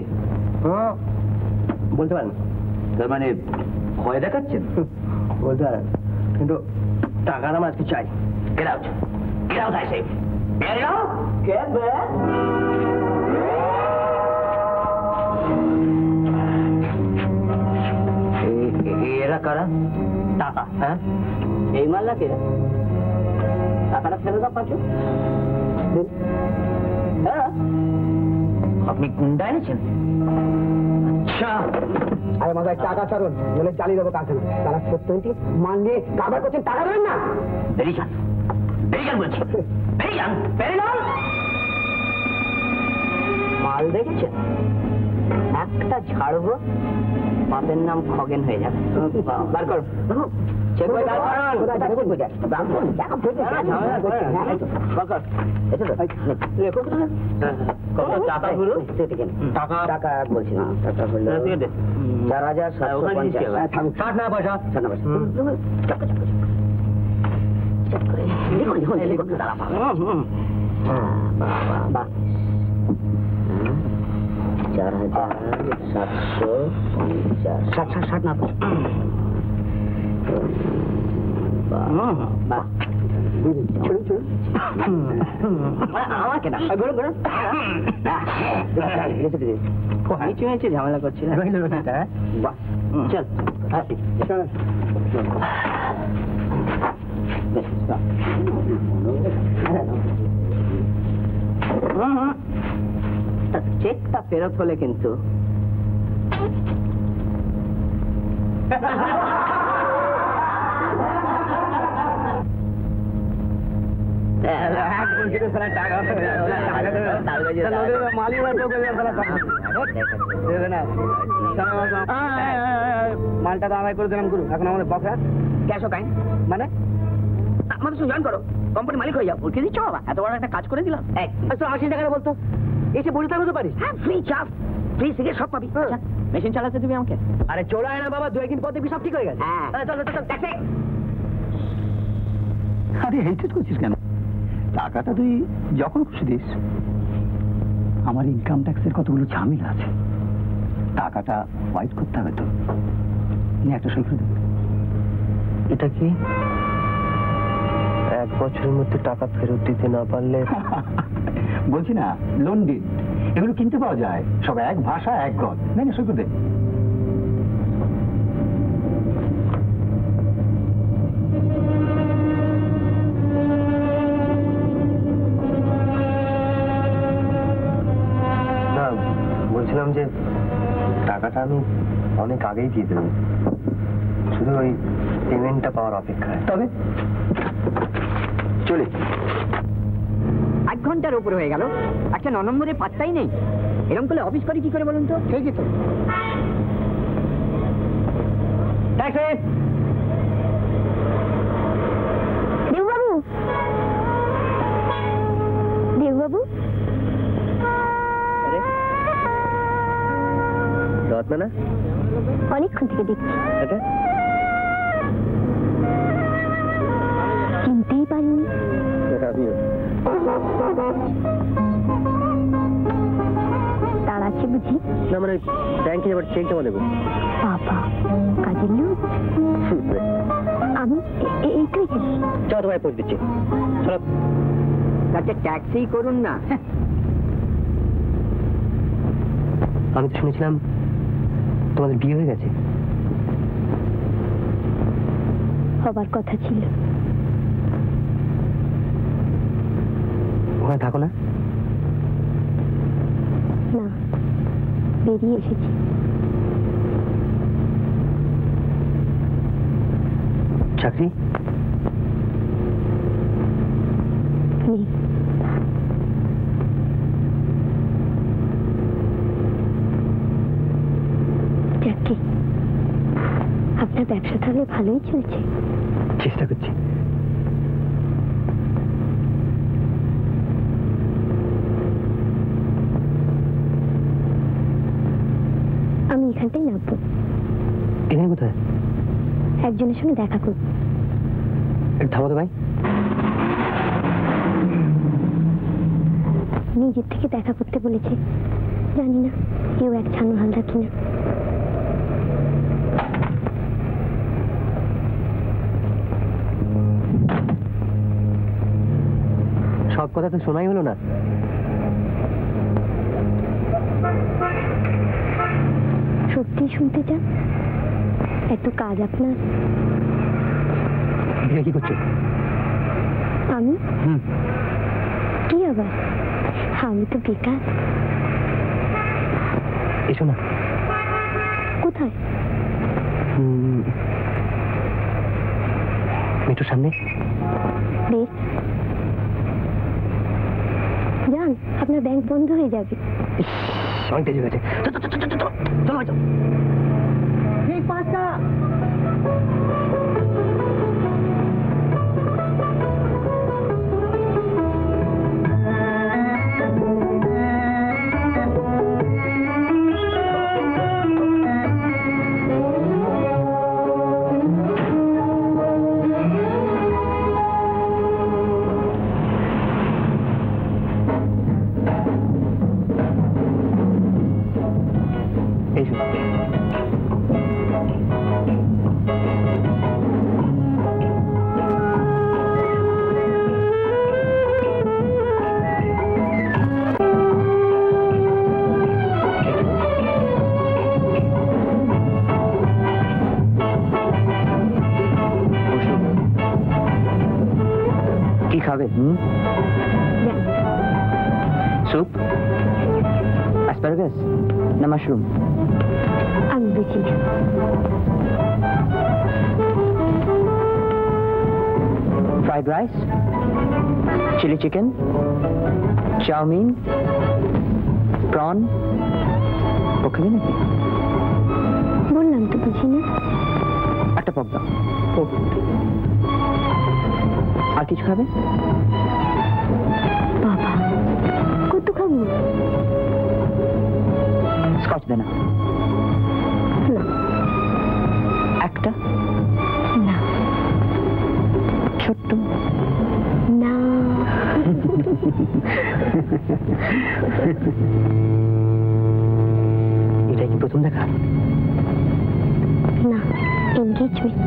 বলতে পারেন। তার মানে ভয় দেখাচ্ছেন? বলতে পারেন, কিন্তু টাকাটা আমার আজকে চাই। Get out! Get out, I say! Get out! Get back! এরা কারা? টাকা হ্যাঁ, এই মাল্লা কে? টাকাটা ফেলে দাও পাঁচু। হ্যাঁ আপনি গুন্ডা এনেছেন? আচ্ছা, আরে মাথায় টাকা ছাড়ুন, বলে চালিয়ে দেবো কারখানা। তারা 70 মাল নিয়ে কারবার করছেন, টাকা দেবেন না? বেরিয়ে যান, বেরিয়ে যান বলছি, বেরিয়ে যান, বেরিয়ে যান। মাল দেখেছেন? একটা ছাড়বো, বাপের নাম খগেন হয়ে যাবে। বার করো, চেক বই বার করুন। টাকা গুলো? টাকা বলছি না, টাকা হলো 4750। ষাট না পয়সা। বাহ, 4750। 60 না বাহ, আমাকে না গরম গরম নিচে নিচে ঝামেলা করছি না চল চেকটা ফেরত হলে কিন্তু মালটা তো আমায় করে দিলাম গুরু, এখন আমাদের বকা ক্যাশ কাই মানে আমাদের সঙ্গে জয়েন করো, কোম্পানি মালিক হয়ে যাও। বলতে দিচ্ছ বাবা, এত বড় একটা কাজ করে দিলাম। 80 টাকা বলতো এসে বলে থাকতে পারিস। হ্যাঁ ফ্রি চাপ, ফ্রি সিগারেট সব পাবি। মেশিন চালাতে দিবি আমাকে? আরে চলে না বাবা, 2 দিন পর দেখবি সব ঠিক হয়ে গেছে। হ্যাঁ চল চল চল ট্যাক্সি। আরে হেল্প করছিস কেন? টাকাটা তুই যখন খুশি দিস। আমার ইনকাম ট্যাক্সের কতগুলো ঝামেলা আছে, টাকাটা হোয়াইট করতে হবে তো। একটা সই করে দেব। এটা কি 1 বছরের মধ্যে টাকা ফেরত দিতে না পারলে? বলছি না, লোন ডিড এগুলো কিনতে পাওয়া যায়, সব এক ভাষা এক গদ। না সই করে দে। না বলছিলাম যে টাকাটা আমি অনেক আগেই দিয়ে দেবো, শুধু ওই পেমেন্টটা পাওয়ার অপেক্ষায়। তবে চলে 1 ঘন্টার উপর হয়ে গেল, একটা 9 নম্বরে পাত্তাই নেই। এরকম করলে অফিস করে কি করে বলুন তো? ঠিকই তো। ট্যাক্সি দেববাবু, দেববাবু রত্না অনেকক্ষণ থেকে দেখছি, এটা চিনতেই পারিনি। তার আছে বুঝি? না মানে ব্যাংকে যাবার চেক জমা দেবো। বাবা কাজের লোক। আমি এইটাই জানি। চল তোমায় পৌঁছে দিচ্ছি। চলো আচ্ছা ট্যাক্সি করুন না। আমি তো শুনেছিলাম তোমাদের বিয়ে হয়ে গেছে। হবার কথা ছিল। ওখানে থাকো না? না, বেরিয়ে এসেছি। চাকরি নেই। যাকে আপনার ব্যবসা তাহলে ভালোই চলছে। চেষ্টা করছি। আমি এখানটাই নামবো। এখানে কোথায়? একজনের সঙ্গে দেখা করব। একটু থামো তো ভাই। নিজের থেকে দেখা করতে বলেছে, জানি না কেউ এক ছানু হালদার কিনা। সব কথা তো শোনাই হলো না। সত্যি শুনতে চান? এত কাজ আপনার? কি করছো? আমি কি আবার? আমি তো বেকার। এসো না। কোথায়? মেট্রোর সামনে। বেশ, যান, আপনার ব্যাংক বন্ধ হয়ে যাবে। অনেক দেরি হয়েছে। চলো চলো। ঠিক 5টা। খাবে? স্যুপ, অ্যাসপারাগাস না মাশরুম? আমি বুঝি না। Fried rice, chilli chicken, chow mein, prawn, ও খাবি নাকি? বললাম তো বুঝি না। একটা পপ দাও। আর কিছু খাবে? বাবা কত খাবো? স্কচ দে না। একটা না, ছোট্ট না। এটা কি প্রথম দেখা? না, এনগেজমেন্ট।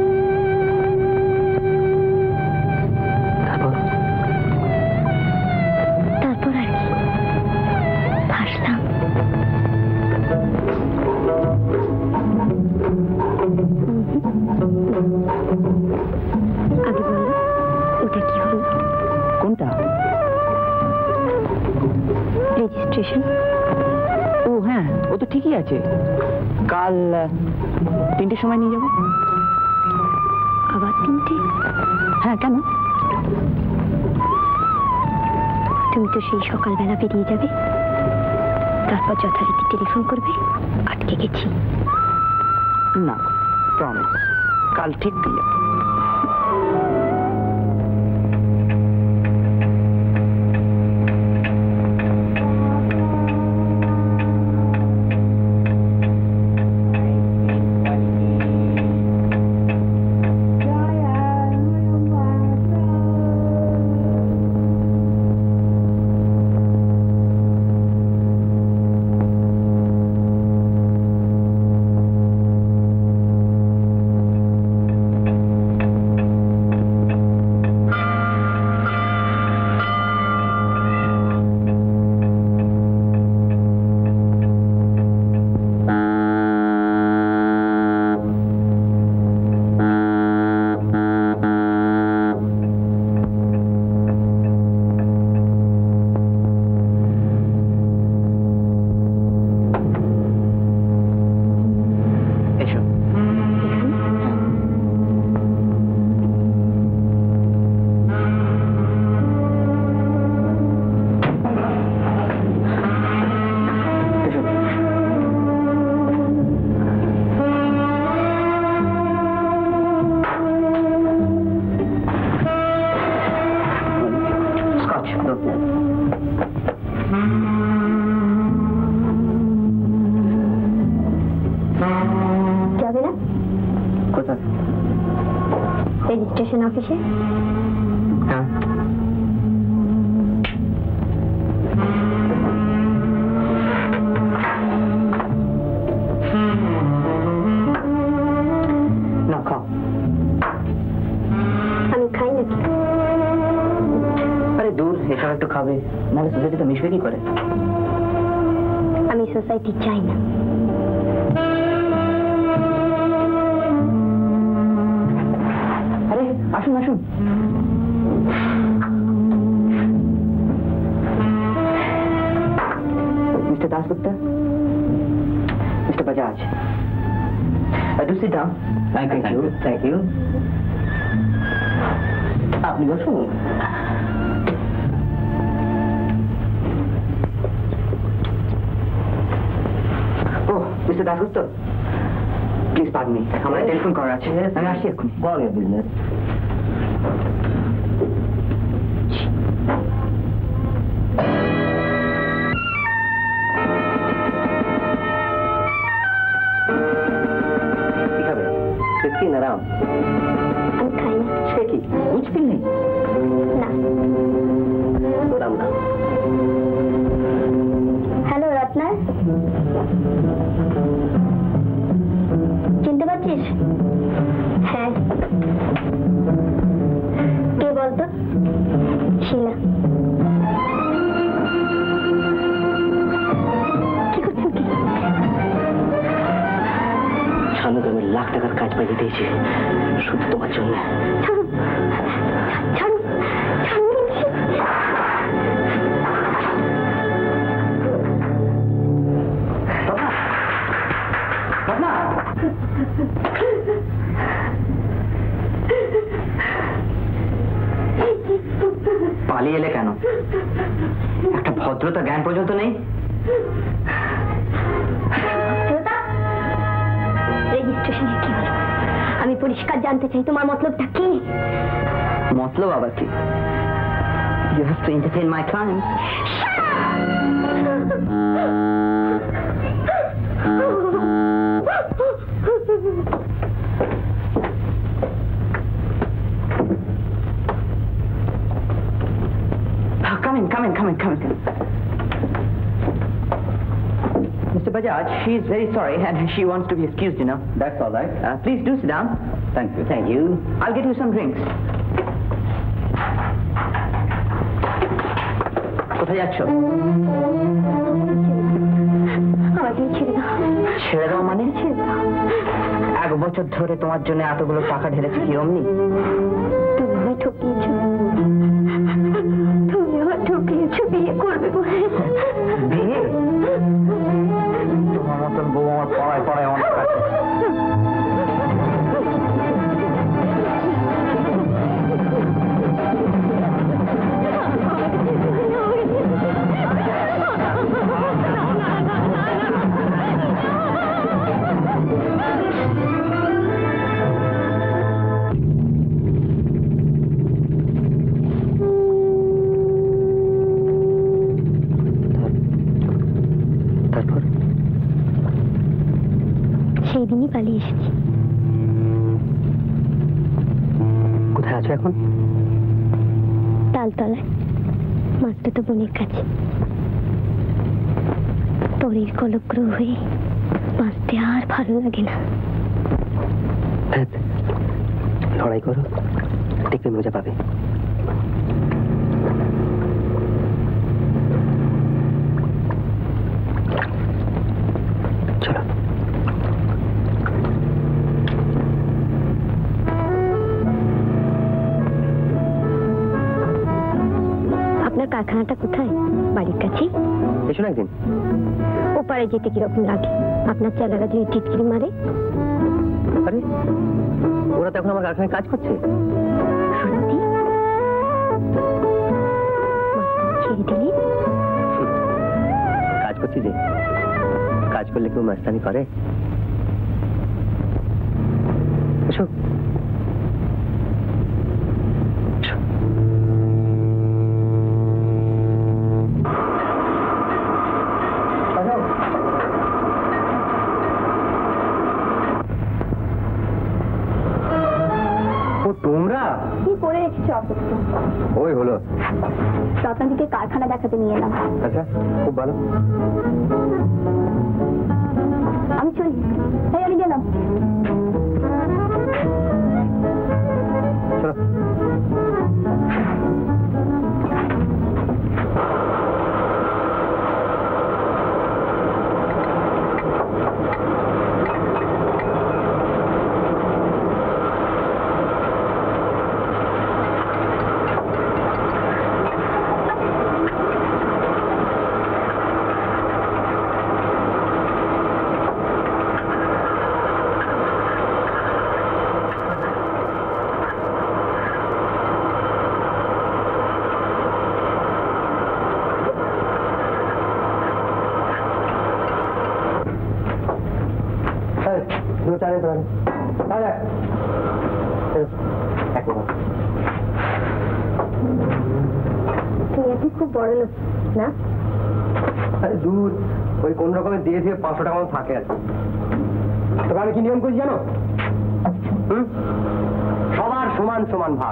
তারপর আর কি, ভাসলাম। আগে বললো ওটা কি হলো? কোনটা? রেজিস্ট্রেশন। ও হ্যাঁ, ও তো ঠিকই আছে। কাল 3টের সময় নিয়ে যাবো। আবার 3টে? হ্যাঁ, কেন? তুমি তো সেই সকালবেলা বেরিয়ে যাবে, তারপর যথারীতি টেলিফোন করবে আটকে গেছি। না, প্রমিস, কাল ঠিক দিয়ে যাবো। যাবে না? কোথায়? রেজিস্ট্রেশন অফিসে। হ্যাঁ। না, খাও। আমি খাই নাকি? আরে দূর, এসব একটু খাবে, নাহলে সোসাইটিতে মিশবে কি করে? আমি সোসাইটি চাই না। আরে আসুন আসুন। Mister Dasgupta, mister Bajaj, do sit down. Thank you. Thank you. আপনি বসুন। ও mister Dasgupta, please permit me, আমার টেলিফোন করার আছে, আমি আসছি এক্ষুনি। বল বিজনেস। আরাম আমি খাই না। সে কি বুঝবি নেই? না। রাম রাম। হ্যালো রত্না, চিনতে পারছিস? হ্যাঁ। কে বলতো? শিলা। কি করছেন কি? শানুকে আমি লাখ টাকার কাজ পাইয়ে দিয়েছি শুধু তোমার জন্য। ছাড়ুন, ছাড়ুন, ছাড়ুন। পালিয়ে এলে কেন? একটা ভদ্রতা জ্ঞান পর্যন্ত নেই? রেজিস্ট্রেশনে কি হলো? আমি পরিষ্কার জানতে চাই তোমার মতলবটা কি? মতলব আবার কি? You have to entertain my clients. Come in. Mr. Bajaj, she is very sorry and she wants to be excused, you know. That's all right. Please do sit down. Thank you. Thank you. I'll get you some drinks. কোথায় যাচ্ছ? আমাকে ছেড়ে দাও। ছেড়ে দাও মানে? ছেড়ে দাও। 1 বছর ধরে তোমার জন্য এতগুলো টাকা ঢেলেছি কি অমনি? তুমি আমায় ঠকিয়েছো। বিয়ে করবে বলে। বিয়ে? তোমার মতন বউ আমার পড়ায় অনেক কাছে। সেই দিনই পালিয়ে এসেছি। কোথায় আছো এখন? তালতলায় মাস্টারতো বোনের কাছে। পরের কলগ্রহ হয়ে বাঁচতে আর ভালো লাগে না। লড়াই করো, দেখবে মজা পাবে। চলো। আপনার কারখানাটা কোথায়? বাড়ির কাছেই? এসো না একদিন। ওপারে যেতে কিরকম লাগে? আপনার চেলারা যদি টিটকিরি মারে? আরে ওরা তো এখন আমার কারখানায় কাজ করছে। ছেড়ে দিলে? কাজ করছি যে, কাজ করলে কেউ মাস্তানি করে? এসো। তোমরা কি করে রেখেছো অফিসটা? ওই হলো। আপনাদেরকে কারখানা দেখাতে নিয়ে এলাম। আচ্ছা, খুব ভালো। আমি চলি। তাই আমি গেলাম। চলো। খুব বড় লোক না? আরে দূর, ওই কোন রকমের দিয়ে 500 টাকা মতো থাকে আর কি। তবে আমি কি নিয়ম করছি জানো? সবার সমান সমান ভাগ।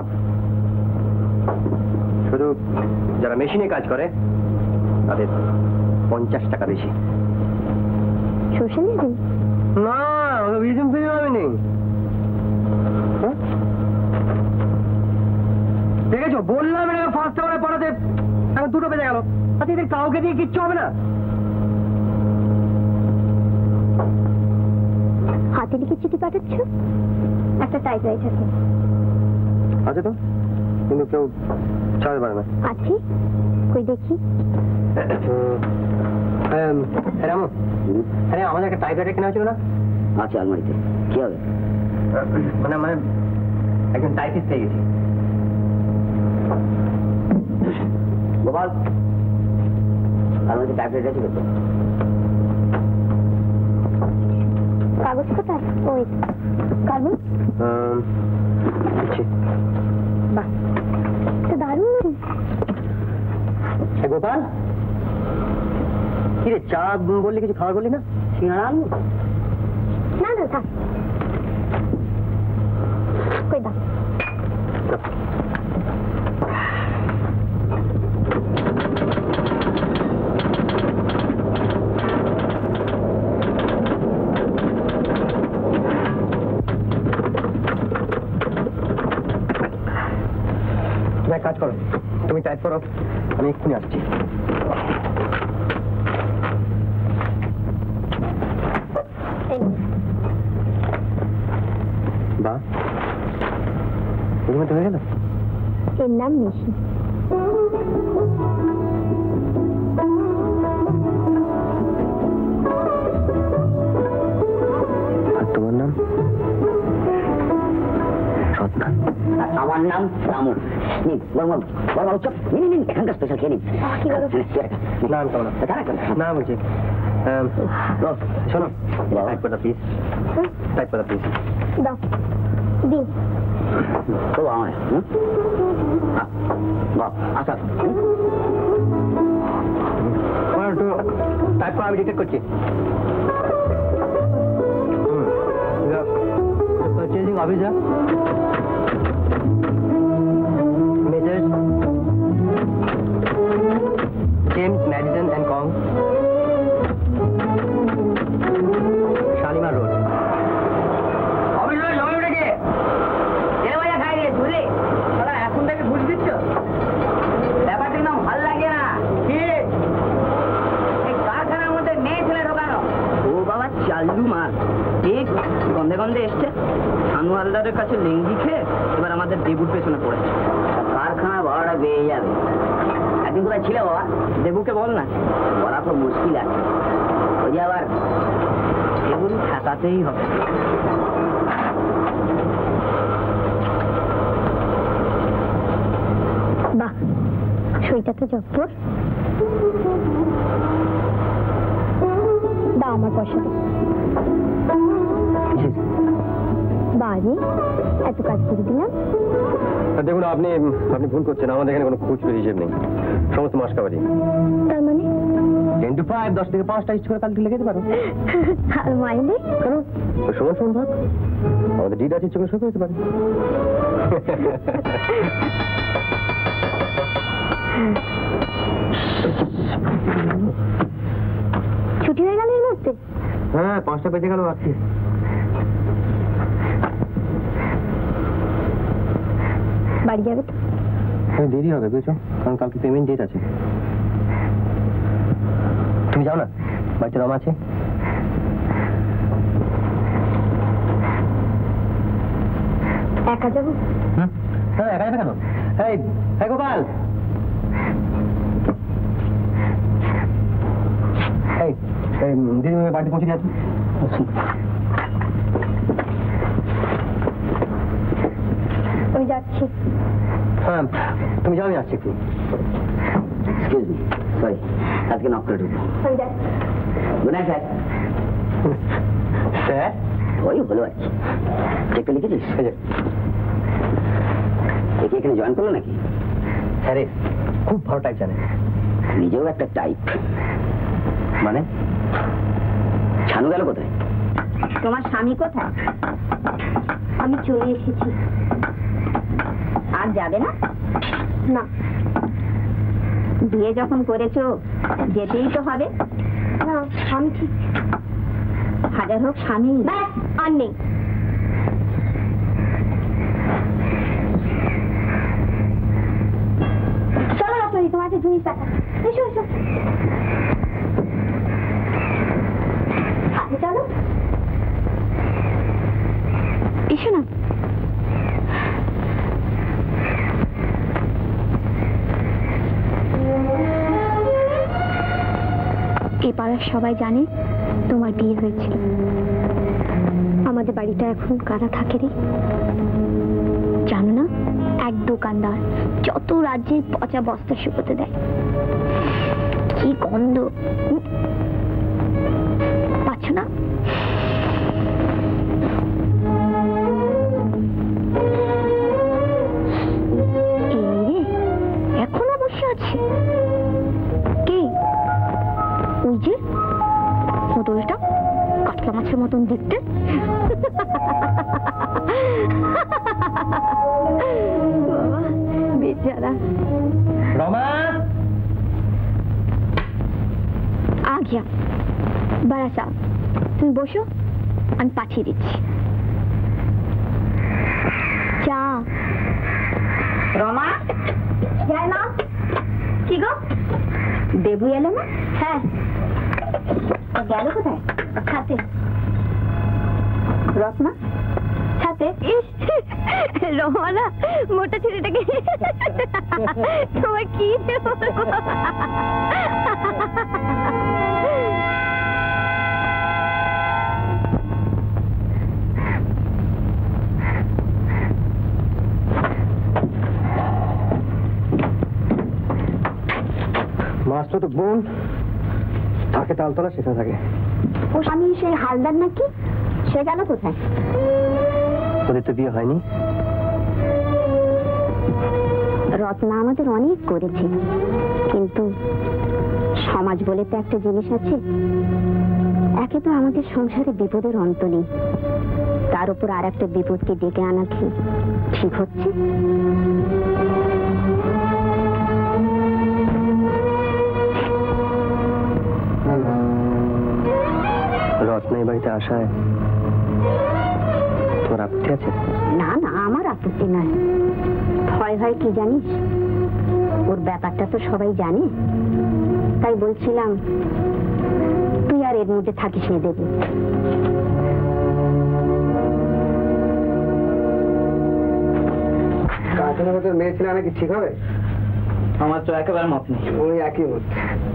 শুধু যারা মেশিনে কাজ করে তাদের 50 টাকা বেশি। শোষণ দিন না, রিজম ফিরে আমি নেই। দেখেছো, বললাম এটা ফার্স্ট আওয়ারে পড়াতে, এখন 2টো বেজে গেল। আচ্ছা, এদের কাউকে দিয়ে কিচ্ছু হবে না? হাতে লিখে চিঠি পাঠাচ্ছ? একটা টাইপরাইটার আছে তো, কিন্তু কেউ চালাতে পারে না। আছে? কই দেখি। রামু, আরে আমাদের একটা টাইপরাইটার কেনা হয়েছিল না? আছে আলমারিতে। কি হবে? মানে একজন টাইপিস্ট পেয়ে গেছি। বল আর মধ্যে টাইপের আছে কত কাগজ কোথায়? ওই কাগজ বাহ তো দারুণ। গোপাল কি রে চা বললি কিছু খাবার বললি না? সিঙ্গাড়া আনবো? না না থাক কই দাও এক কাজ করো, তুমি টাইপ করো, আমি এক্ষুনি আসছি। বা এর মধ্যে হয়ে গেল? এর নাম নিশি। আর তোমার নাম? রত্না। আমার নাম রামু। নিন চপ নিন এখানকার স্পেশাল খেয়ে নিন। না আমি খাবো না। না বলছি শোনো, টাইপ করে প্লিজ, টাইপ করে প্লিজ। দাও দি তো আমার আচ্ছা একটু টাইপ করে আমি ডিটেক্ট করছি। Changing officer major James Madison and Co, Shalimar road. এখন থেকে বুঝ দিচ্ছ ব্যাপারটা নাম ভাল লাগে না। এই কারখানার মধ্যে মেয়ে ছেলে ঢোকানো। ও বাবা চাল্লু মার ঠিক গন্ধে গন্ধে এসছে। শানু হালদারের কাছে লেঙ্গি খেয়ে এবার আমাদের দেবুর পেছনে পড়েছে। কারখানা ভাড়াটা বেয়ে যাবে। একদিন কোথায় ছিল বাবা? দেবুকে বল না, বলা তো মুশকিল আছে। ওই যে আবার দেবুর ঠেকাতেই হবে। বাহ সইটা তো জব্বর। দাও আমার পয়সা বাড়ি এত কাজ করে দিলাম। দেখুন আপনি আপনি ভুল করছেন, আমাদের এখানে কোনো খুচরো হিসেব নেই, সমস্ত মাস কাবারি। তার মানে 10 to 5, 10 থেকে 5টা ইস্ট করে কালকে লেগে যেতে পারো। আর মাইনে কেন সমান সমান ভাগ, আমাদের ডিড আছে, ইচ্ছে করে সব হতে পারে। ছুটি হয়ে গেল এর মধ্যে? হ্যাঁ 5টা বেজে গেল। আছি বাড়ি যাবে তো? হ্যাঁ দেরি হবে বুঝছো, কারণ কালকে পেমেন্ট ডেট আছে। তুমি যাও না, বাড়িতে রমা আছে। একা যাবো? হ্যাঁ একা যাবে কেন? এই গোপাল, দিদি বাড়িতে পৌঁছে গেছে। আমি যাচ্ছি। হ্যাঁ তুমি যাও, আমি আসছি একটু। এক্সকিউজ মি, সরি আজকে নক করে ঢুকবো। আমি যাচ্ছি। Good night sir. স্যার ওই হলো আর কি। চেকটা লিখেছিস? একে এখানে জয়েন করলো নাকি? স্যারে খুব ভালো টাইপ জানে। নিজেও একটা টাইপ। মানে ছানু গেল কোথায়? তোমার স্বামী কোথায়? আমি চলে এসেছি। আর যাবে না? না বিয়ে যখন করেছো যেতেই তো হবে। না আমি ঠিক। হাজার হোক স্বামী। ব্যাস আর নেই। চলো রতনী, তোমাকে জিনিস দেখা। এসো এসো চলো এসো না। এই পাড়ার সবাই জানে তোমার বিয়ে হয়েছিল। আমাদের বাড়িটা এখন কারা থাকে রে জানো না? একদম দোকানদার যত রাজ্যের পচা বস্তা শুকোতে দেয়। কি গন্ধ, পাচ্ছ না? এখনো বসে আছে কে? ওই যে হোটেলটা কাতলা মাছের মতন দেখতে। বাবা বেচারা। রমা, আ গিয়া বাড়া সাহেব, তুমি বসো, আমি পাঠিয়ে দিচ্ছি চা। রমা, যাই না? কি গো, দেবু এলো না? হ্যাঁ গেল কোথায়? ছাতে। রত্না ছাতে? রমানা মোটা ছেলেটাকে তোমার কি মাস্টার তো বোন থাকে তালতলা, সেখানে থাকে। ও স্বামী সেই হালদার নাকি? সে গেল কোথায়? ওদের তো বিয়ে হয়নি। রত্না আমাদের অনেক করেছে, কিন্তু সমাজ বলে তো একটা জিনিস আছে। একে তো আমাদের সংসারে বিপদের অন্ত নেই, তার উপর আর একটা বিপদকে ডেকে আনা কি ঠিক হচ্ছে? রত্না এই বাড়িতে আসায় তোমার আপত্তি আছে? না না, আমার আপত্তি নাই। ভয় হয় কি জানিস, ওর ব্যাপারটা তো সবাই জানে, তাই বলছিলাম তুই আর এর মধ্যে থাকিস না। দেবু কাজের মতো মেয়ে ছিল নাকি ঠিক হবে? আমার তো একেবারে মত নেই। ওই একই মত।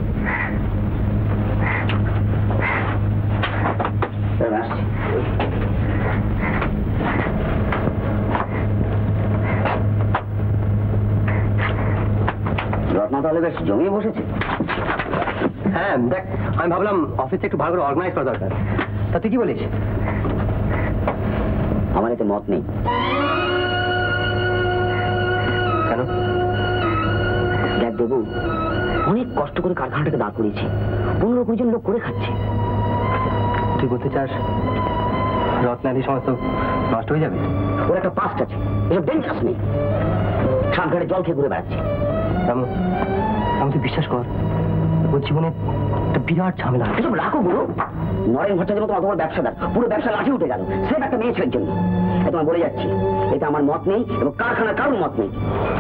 রত্না তাহলে বেশ জমিয়ে বসেছে। হ্যাঁ দেখ, আমি ভাবলাম অফিসে একটু ভালো করে অর্গানাইজ করা দরকার। তা তুই কি বলিস? আমার এতে মত নেই। কেন? দেখ দেবু, অনেক কষ্ট করে কারখানাটাকে দাঁড় করিয়েছি, 15-20 জন লোক করে খাচ্ছে। তুই বলতে চাস রত্নাদি সমস্ত নষ্ট হয়ে যাবে? ওর একটা পাস্ট আছে, এসব ডেঞ্জারাস নেই। সাতঘাটে জল খেয়ে ঘুরে বেড়াচ্ছে। আমি তুই বিশ্বাস কর, ওর জীবনে একটা বিরাট ঝামেলা। এসব রাখো গুরু। নরেন ভট্টাচার্যের মতো অত বড় ব্যবসাদার, পুরো ব্যবসা লাঠি উঠে গেল সেটা একটা মেয়ে ছেলের জন্য। তোমায় বলে যাচ্ছি, এটা আমার মত নেই এবং কারখানার কারোর মত নেই।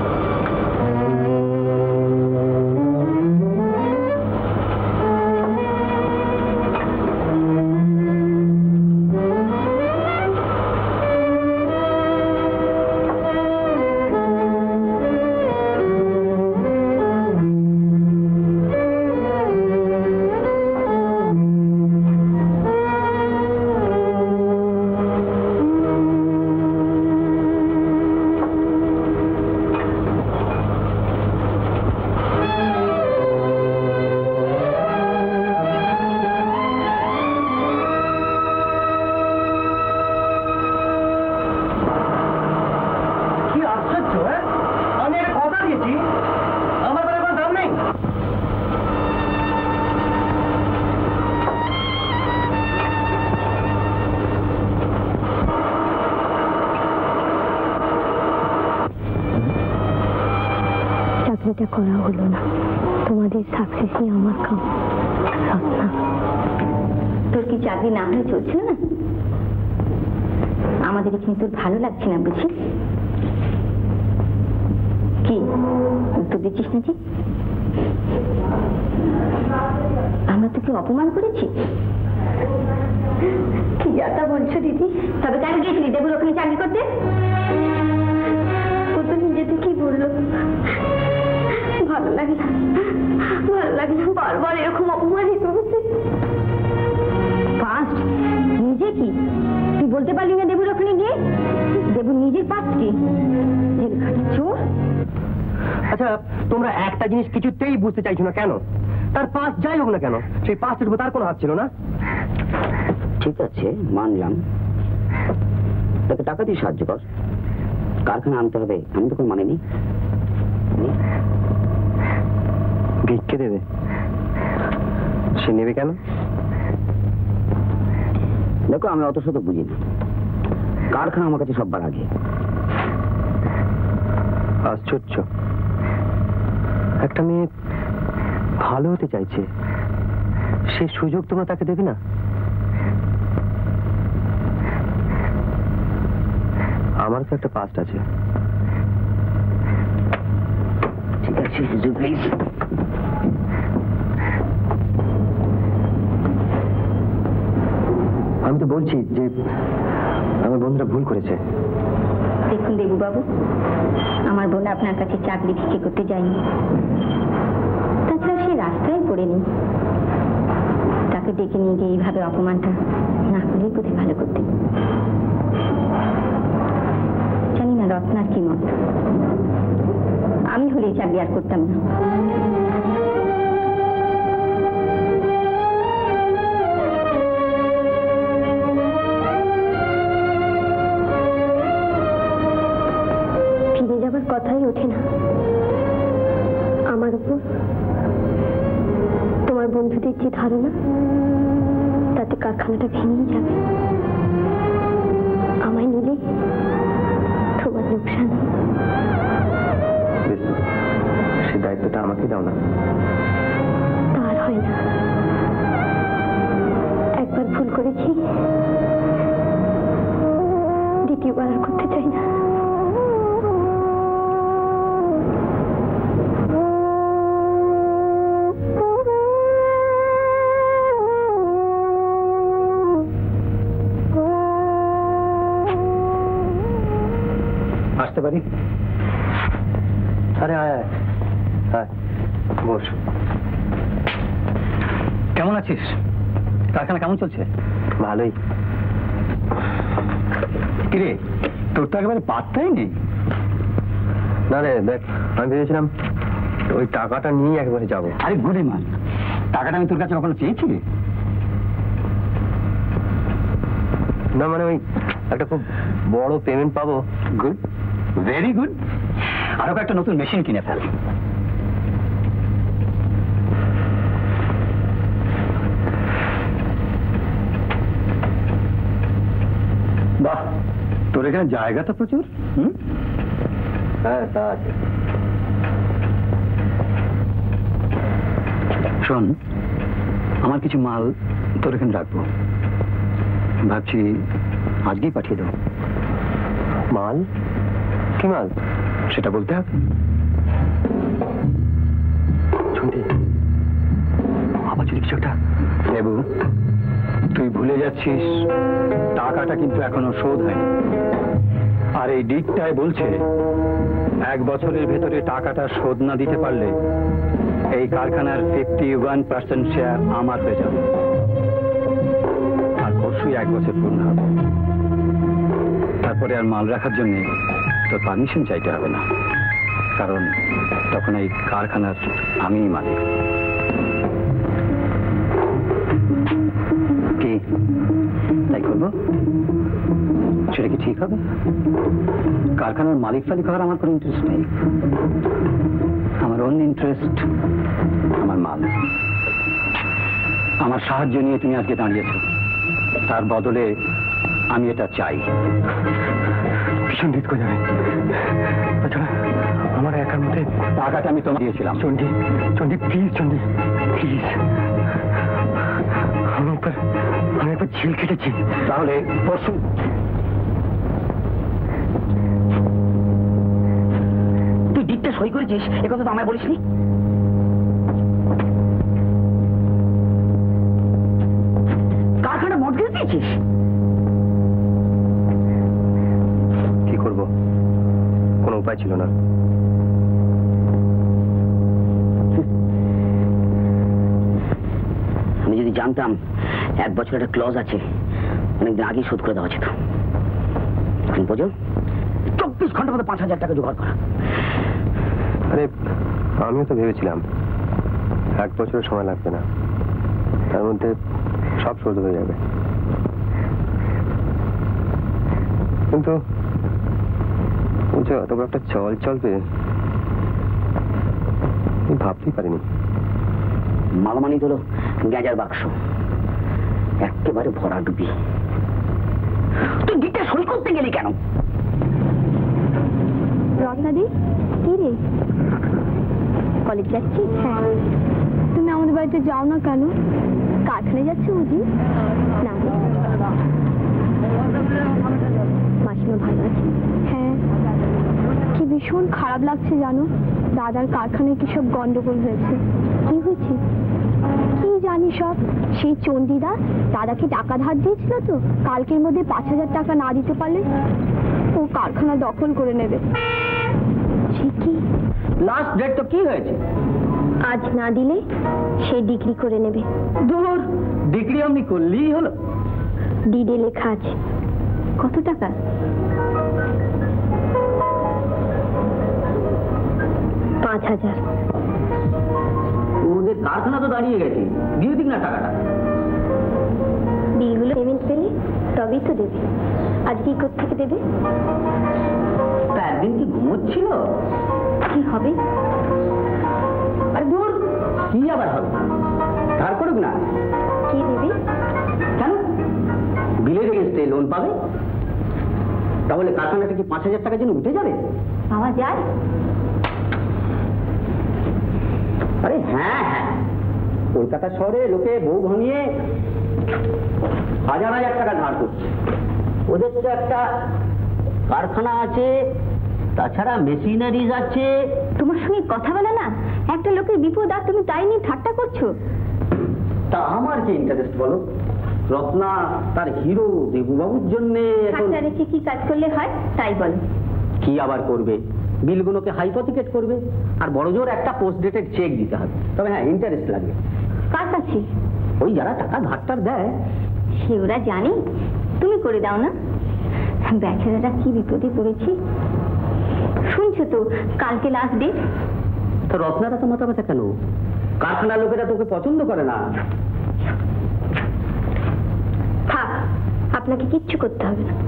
চাকরিটা করা হলো না, তোমাদের সাকসেসই আমার কাম। রত্না, তোর কি চাকরি না হয়ে চলছিল না? আমাদের এখানে তোর ভালো লাগছে না বুঝি? কি উত্তর দিচ্ছিস না যে? আমরা তোকে অপমান করেছি? কি যাতা বলছো দিদি? তবে কেন গিয়েছিলি দেবুর ওখানে চাকরি করতে? ও তো নিজে থেকেই বললো। ভালো লাগে না, ভালো লাগে না, বারবার এরকম অপমানিত হচ্ছে। পাস্ট নিজে কি তুই বলতে পারলি না দেবুর ওখানে গিয়ে? দেবুর নিজের পাস্ট কি? জেলখানা চোর। আচ্ছা তোমরা একটা জিনিস কিছুতেই বুঝতে চাইছো না কেন? তার পাস যাই হোক না কেন, সেই পাসের উপর তার কোনো হাত ছিল না। ঠিক আছে, মানলাম। তাকে টাকা দিয়ে সাহায্য কর, কারখানা আনতে হবে, আমি তো কোনো মানে নেই। ভিক্ষে দেবে, সে নেবে কেন? দেখো, আমি অত শত বুঝি না, কারখানা আমার কাছে সববার আগে। আশ্চর্য, একটা মেয়ে ভালো হতে চাইছে, সে সুযোগ তোমরা তাকে দেবে না? আমার তো একটা পাস্ট আছে। ঠিক আছে, প্লিজ। আমি তো বলছি যে আমার বন্ধুরা ভুল করেছে। দেখুন দেবুবাবু, আমার বোন আপনার কাছে চাকরি ভিক্ষে করতে যায়নি, তাছাড়া সে রাস্তায় পড়েনি। তাকে ডেকে নিয়ে গিয়ে এইভাবে অপমানটা না করলেই বোধহয় ভালো করতে। জানি না রত্নার কি মত, আমি হলে চাকরি আর করতাম না। ফিরে যাবার কথাই ওঠে না আমার উপর। তোমার বন্ধুদের যে ধারণা, তাতে কারখানাটা ভেঙেই যাবে। আমায় নিলে তোমার লোকসান। সে দায়িত্বটা আমাকে দাও না। তার হয় না, একবার ভুল করেছি, দ্বিতীয়বার আর করতে চাই না। আসতে পারি? আরে আয় আয় আয়, বস। কেমন আছিস? কারখানা কেমন চলছে? ভালোই। কিরে, তোর তো একেবারে পাত্তাই নেই। না রে, দেখ, আমি ভেবেছিলাম ওই টাকাটা নিয়ে একবারে যাবো। আরে গুলি মান, টাকাটা আমি তোর কাছে কখনো চেয়েছি? না মানে ওই একটা খুব বড় পেমেন্ট পাবো। Good, very good. আরো একটা নতুন মেশিন কিনে ফেল। বাহ, তোর এখানে জায়গা তো প্রচুর। হ্যাঁ, তা আছে। শোন, আমার কিছু মাল তোর এখানে রাখবো, ভাবছি আজকেই পাঠিয়ে দেবো। মাল? কি মাল? সেটা বলতে হবে। আবার যদি কিছু একটা। দেবু, তুই ভুলে যাচ্ছিস টাকাটা কিন্তু এখনো শোধ হয়নি। আর এই ডিটটাই বলছে 1 বছরের ভেতরে টাকাটা শোধ না দিতে পারলে এই কারখানার 51% শেয়ার আমার হয়ে যাবে। আর পরশুই 1 বছর পূর্ণ হবে। তারপরে আর মাল রাখার জন্য তোর পারমিশন চাইতে হবে না, কারণ তখন এই কারখানার আমিই মালিক। কি তাই করবো? সেটা কি ঠিক হবে? কারখানার মালিক ফালিক হওয়ার আমার কোনো ইন্টারেস্ট নেই। আমার অন্য ইন্টারেস্ট আমার মাল। আমার সাহায্য নিয়ে তুমি আজকে দাঁড়িয়েছো, তার বদলে আমি এটা চাই। ভীষণ দিক করে যাবে। আচ্ছা, আমার একার মধ্যে টাকাটা আমি তোমাকে দিয়েছিলাম। Chandi, Chandi please, Chandi please. আমি একবার ঝিল কেটেছি। তাহলে পরশু তুই ডিটটা সই করেছিস, এ কথা তো আমায় বলিসনি। কারখানা মর্গেজ দিয়েছিস? কি করবো, কোনো উপায় ছিল না। আমি যদি জানতাম 1 বছর একটা ক্লজ আছে, অনেকদিন আগেই শোধ করে দেওয়া যেত। এখন বোঝো, 24 ঘন্টার মধ্যে 5,000 টাকা জোগাড় করা। আরে আমিও তো ভেবেছিলাম 1 বছরের সময় লাগবে না, তার মধ্যে সব শোধ হয়ে যাবে। কিন্তু এত বড় একটা চল চলবে ভাবতেই পারিনি। মালামানি হলো গ্যাজার বাক্স, একেবারে ভরা ডুবি। তুই গিটে সই করতে গেলি কেন? রত্নাদি, কি রে, কলেজ যাচ্ছিস? হ্যাঁ। তুমি আমাদের বাড়িতে যাও না কেন? কারখানায় যাচ্ছে বুঝি? না, মাসিমা ভালো আছে? হ্যাঁ। কি ভীষণ খারাপ লাগছে জানো, দাদার কারখানায় কি সব গন্ডগোল হয়েছে। কি হয়েছে কি জানি সব। সেই চণ্ডীদা দাদাকে টাকা ধার দিয়েছিল তো, কালকের মধ্যে 5,000 টাকা না দিতে পারলে ও কারখানা দখল করে নেবে। কি লাস্ট ডেট তো কি হয়েছে? আজ না দিলে সে ডিগ্রি করে নেবে। দূর, ডিগ্রি আমি করলেই হলো। ডিডে লেখা আছে। কত টাকা? 5,000। ওদের কারখানা তো দাঁড়িয়ে গেছে, দিয়ে দিক না টাকাটা। বিলগুলো পেমেন্ট পেলে তবেই তো দেবে। আজ কি কোত্থেকে দেবে? তা একদিন কি ঘুমোচ্ছিল? কি হবে? আরে দূর, কি আবার হবে? ধার করুক না। কি দেবে? কেন? বিলের এগেন্সটে লোন পাবে। তাহলে কারখানাটা কি 5,000 টাকা জন্য উঠে যাবে? পাওয়া যায়? আরে হ্যাঁ হ্যাঁ, কলকাতা শহরে লোকে বউ ভাঙিয়ে 1,000 টাকা ধার করছে। ওদের তো একটা কারখানা আছে, তাছাড়া মেশিনারিজ আছে। তোমার সঙ্গে কথা বলে না, একটা লোকের বিপদ আর তুমি তাই নিয়ে ঠাট্টা করছো। তা আমার কি ইন্টারেস্ট বলো? রত্না তার হিরো দেবুবাবুর জন্য ঠাট্টা রেখে কি কাজ করলে হয় তাই বলো। কি আবার করবে? বিলগুলোকে হাইপোথিকেট করবে, আর বড় জোর একটা পোস্ট ডেটেড চেক দিতে হবে। তবে হ্যাঁ, ইন্টারেস্ট লাগবে। কার কাছে? ওই যারা টাকা ধারটার দেয়। সে ওরা জানে, তুমি করে দাও না। বেচারাটা কি বিপদে পড়েছি শুনছো তো, কালকে লাস্ট ডেট। তো রত্নারা তো মাথা ব্যথা কেন? কারখানার লোকেরা তোকে পছন্দ করে না। থাক, আপনাকে কিচ্ছু করতে হবে না।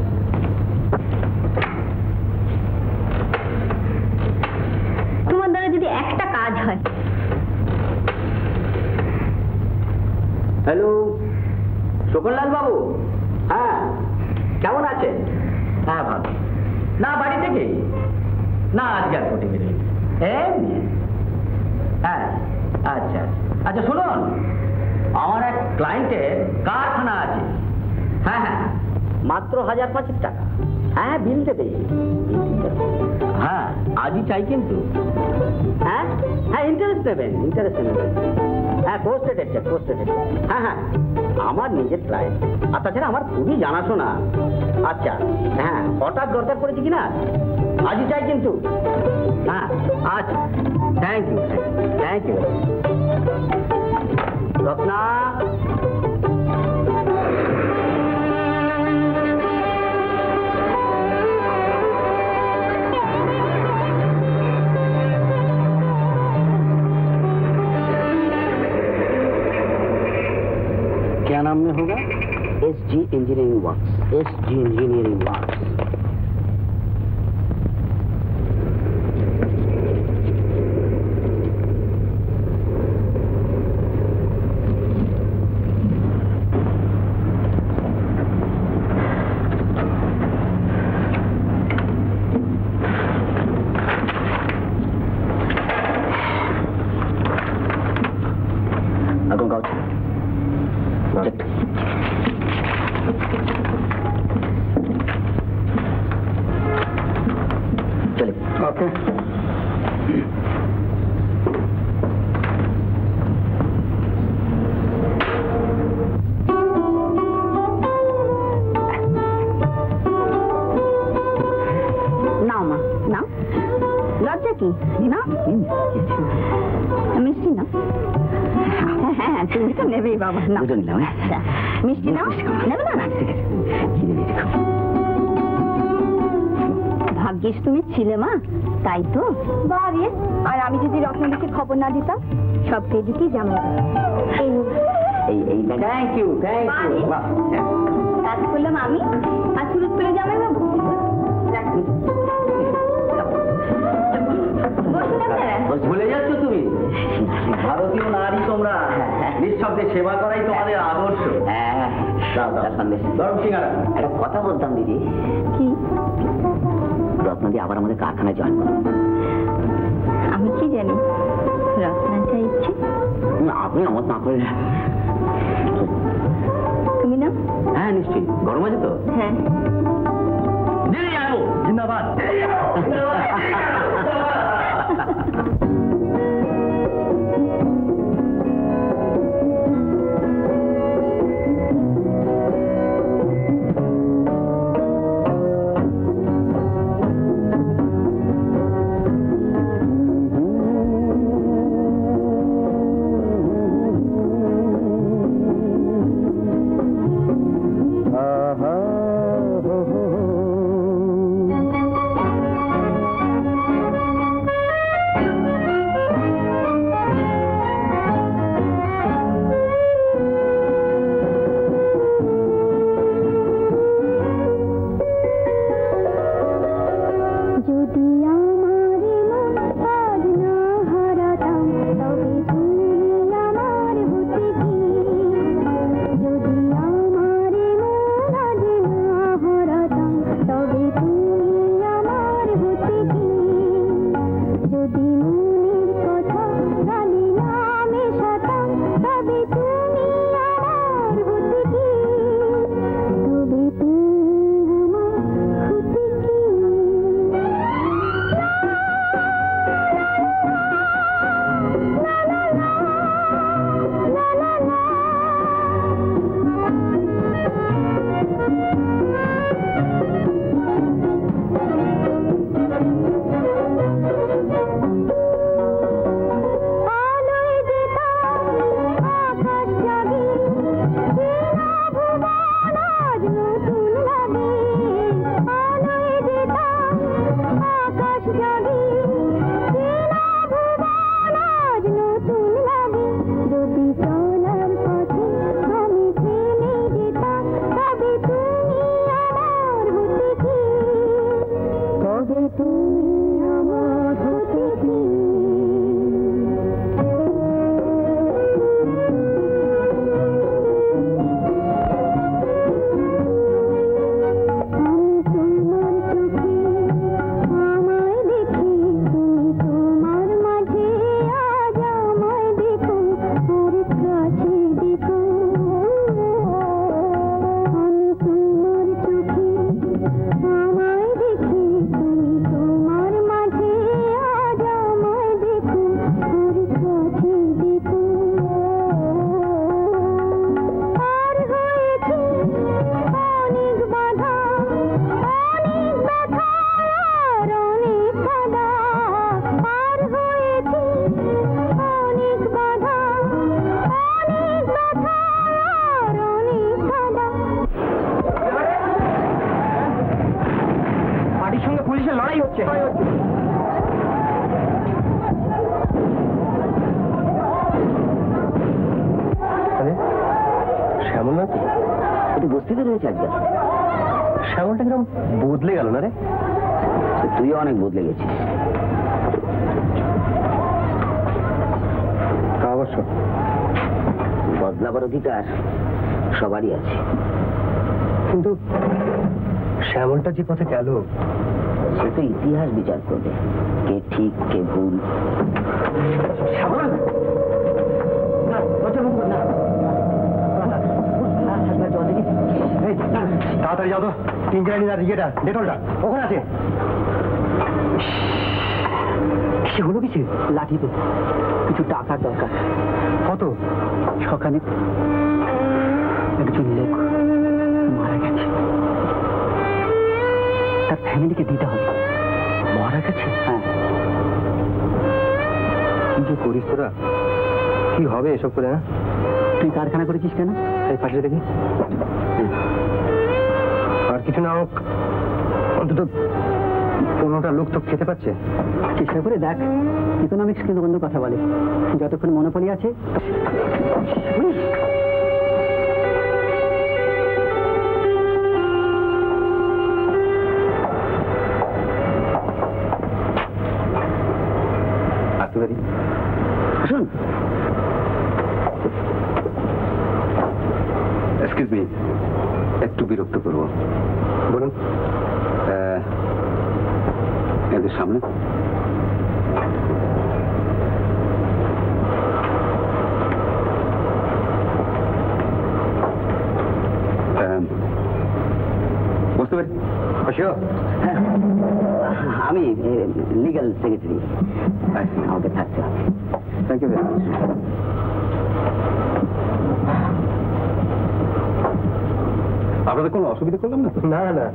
তোমার দ্বারা যদি একটা কাজ হয়। হ্যালো, শোকনলাল বাবু। হ্যাঁ, কেমন আছেন? হ্যাঁ ভালো। না বাড়ি থেকে না, আজকে আর কোটি বেরিয়ে। হ্যাঁ আচ্ছা আচ্ছা, শুনুন, আমার এক ক্লায়েন্টের কারখানা আছে। হ্যাঁ হ্যাঁ, মাত্র 1,500 টাকা। হ্যাঁ, বিল দেবে। হ্যাঁ, আজই চাই কিন্তু। হ্যাঁ হ্যাঁ, ইন্টারেস্ট নেবেন, ইন্টারেস্ট নেবেন। হ্যাঁ, পোস্টেড চেক, পোস্টেড। হ্যাঁ হ্যাঁ, আমার নিজের ক্লায়েন্ট, আর তাছাড়া আমার খুবই জানাশোনা। আচ্ছা হ্যাঁ, হঠাৎ দরকার পড়েছে কিনা, আজই চাই কিন্তু। হ্যাঁ আচ্ছা, thank you, thank you. Ratna, क्या नाम में होगा? SG engineering works. SG engineering works. মিষ্টি না? হ্যাঁ, তুমি তো নেবেই বাবা। না মিষ্টি নাও, নেবে না? ভালো ভাগ্যিস তুমি ছিলে মা, তাই তো। বারে, আর আমি যদি রত্নাদিকে খবর না দিতাম, সব কেজিতেই জামা। থ্যাংক ইউ কাজ করলাম আমি, আর সুরত পেলে জামাই বাবু। ভুলে যাচ্ছ তুমি, ভারতীয় নারী তোমরা, নিঃশব্দে সেবা করাই তোমাদের আদর্শ। একটা কথা বলতাম দিদি। কি? রত্নাদি আবার আমাদের কারখানায় জয়েন করো। আমি কি জানি রত্না চাইছে? আপনি আমার না করে। তুমি না? হ্যাঁ নিশ্চয়ই, গরম আছে তো? হ্যাঁ। জিন্দাবাদ। শ্যামলটা কিরকম বদলে গেল না রে? তুইও অনেক বদলে গেছিস। অবশ্য বদলাবার অধিকার সবারই আছে, কিন্তু শ্যামলটা যে পথে গেল সে তো ইতিহাস বিচার করবে, কে ঠিক কে ভুল। শ্যামল তাড়াতাড়ি যাও তো, 3 জায়গায় ইয়েটা ডেটলটা ওখানে আছে। সেগুলো কিছু লাঠিতে কিছু টাকার দরকার। কত? সকালে একজন লোক মারা গেছে, তার ফ্যামিলিকে দিতে হবে। মারা গেছে? হ্যাঁ। কি যে করিস তোরা, কি হবে এসব করে? না তুই কারখানা করেছিস কেন? এই পাশে দেখি, আর কিছু না হোক অন্তত কোনোটা লোক তো খেতে পাচ্ছে। চেষ্টা করে দেখ, ইকোনমিক্স কিন্তু বন্ধু কথা বলে, যতক্ষণ মনোপলি আছে। আসতে পারি? আসুন। এক্সকিউজ মি, একটু বিরক্ত করবো। বলুন। এদের সামনে বুঝতে পারি? আমি লিগ্যাল সেক্রেটারি, আমাকে থাকতে হবে। Thank you very much. আপনাদের কোনো অসুবিধা করলাম না? না না,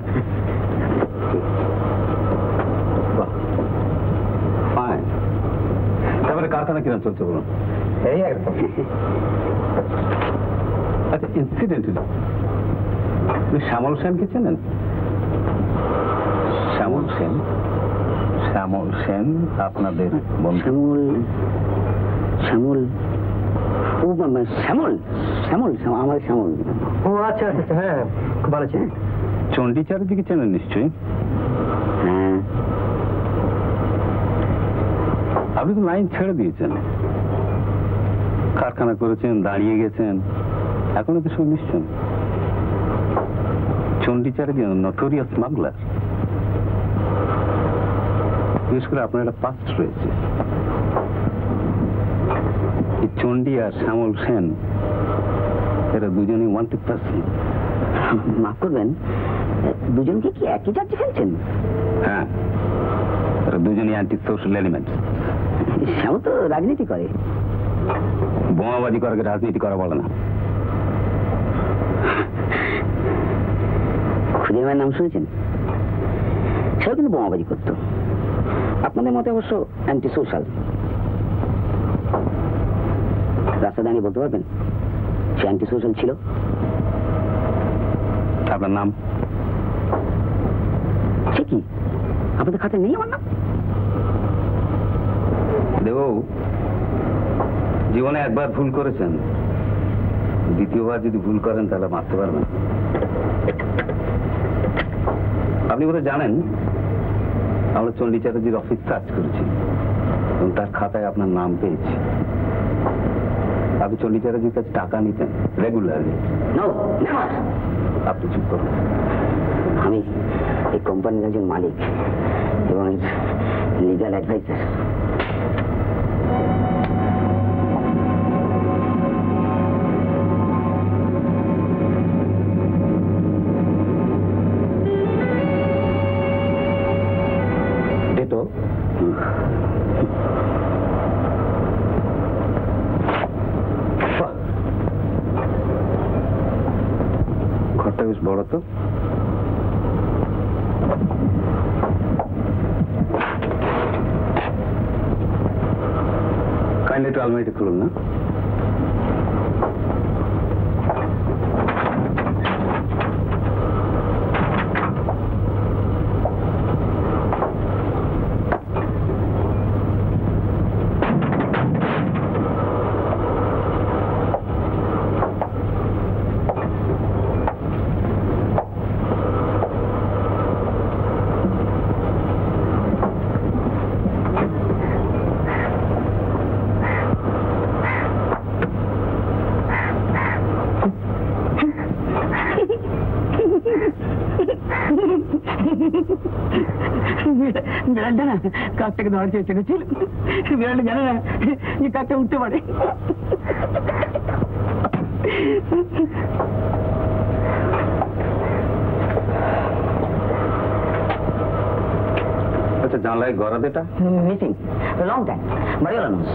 ফাইন। তারপরে কারখানা কিরম চলছে বলুন? এই একদম। আচ্ছা, ইনসিডেন্টালি আপনি শ্যামল সেনকে চেনেন? শ্যামল সেন? শ্যামল সেন আপনাদের বন্ধু? শ্যামল, ও শ্যামল, শ্যামল আমার শ্যামল। ও আচ্ছা আচ্ছা, হ্যাঁ খুব ভালো ছিলেন। চণ্ডী চারিদিকে চেনেন নিশ্চয়ই? হ্যাঁ। আপনি তো লাইন ছেড়ে দিয়েছেন, কারখানা করেছেন, দাঁড়িয়ে গেছেন, এখনো তো সব নিশ্চয়। চণ্ডী চারিদিকে নটোরিয়াস স্মাগলার। বিশেষ করে আপনার একটা পাস্ট রয়েছে। চণ্ডী আর শ্যামল সেন এরা দুজনই ওয়ান্টেড পার্সন। মাফ করবেন, দুজনকে কি একই চার্জে ফেলছেন? হ্যাঁ, এরা দুজনই অ্যান্টি সোশ্যাল এলিমেন্ট। শ্যামল তো রাজনীতি করে। বোমাবাজি করাকে রাজনীতি করা বলে না। খুঁজে আমার নাম শুনেছেন? সেও কিন্তু বোমাবাজি করতো। আপনাদের মতে অবশ্য অ্যান্টি সোশ্যাল। রাস্তা দাঁড়িয়ে বলতে পারবেন সে অ্যান্টি সোশ্যাল ছিল? আপনার নাম? সে কি আপনাদের খাতে নেই আমার নাম? দেব, জীবনে একবার ভুল করেছেন, দ্বিতীয়বার যদি ভুল করেন তাহলে মারতে পারবেন। আপনি বোধহয় জানেন আমরা চণ্ডী চ্যাটার্জির অফিস সার্চ করেছি এবং তার খাতায় আপনার নাম পেয়েছি। আপনি চণ্ডী চ্যাটার্জির কাছে টাকা নিতেন রেগুলারলি? আপনি চুপ করুন। আমি এই কোম্পানির একজন মালিক এবং লিগ্যাল অ্যাডভাইজার। ঘরটা বেশ বড় তো। কাইন্ডলি একটু আলমারিটা খুলুন না। বিড়ালটা না কাকটাকে ধরার চেষ্টা করছিল। বিড়ালটা জানে না যে কাকটা উঠতে পারে। আচ্ছা, জানলায় গড়াদেটা মিসিং লং টাইম, বাড়িওয়ালা নোস।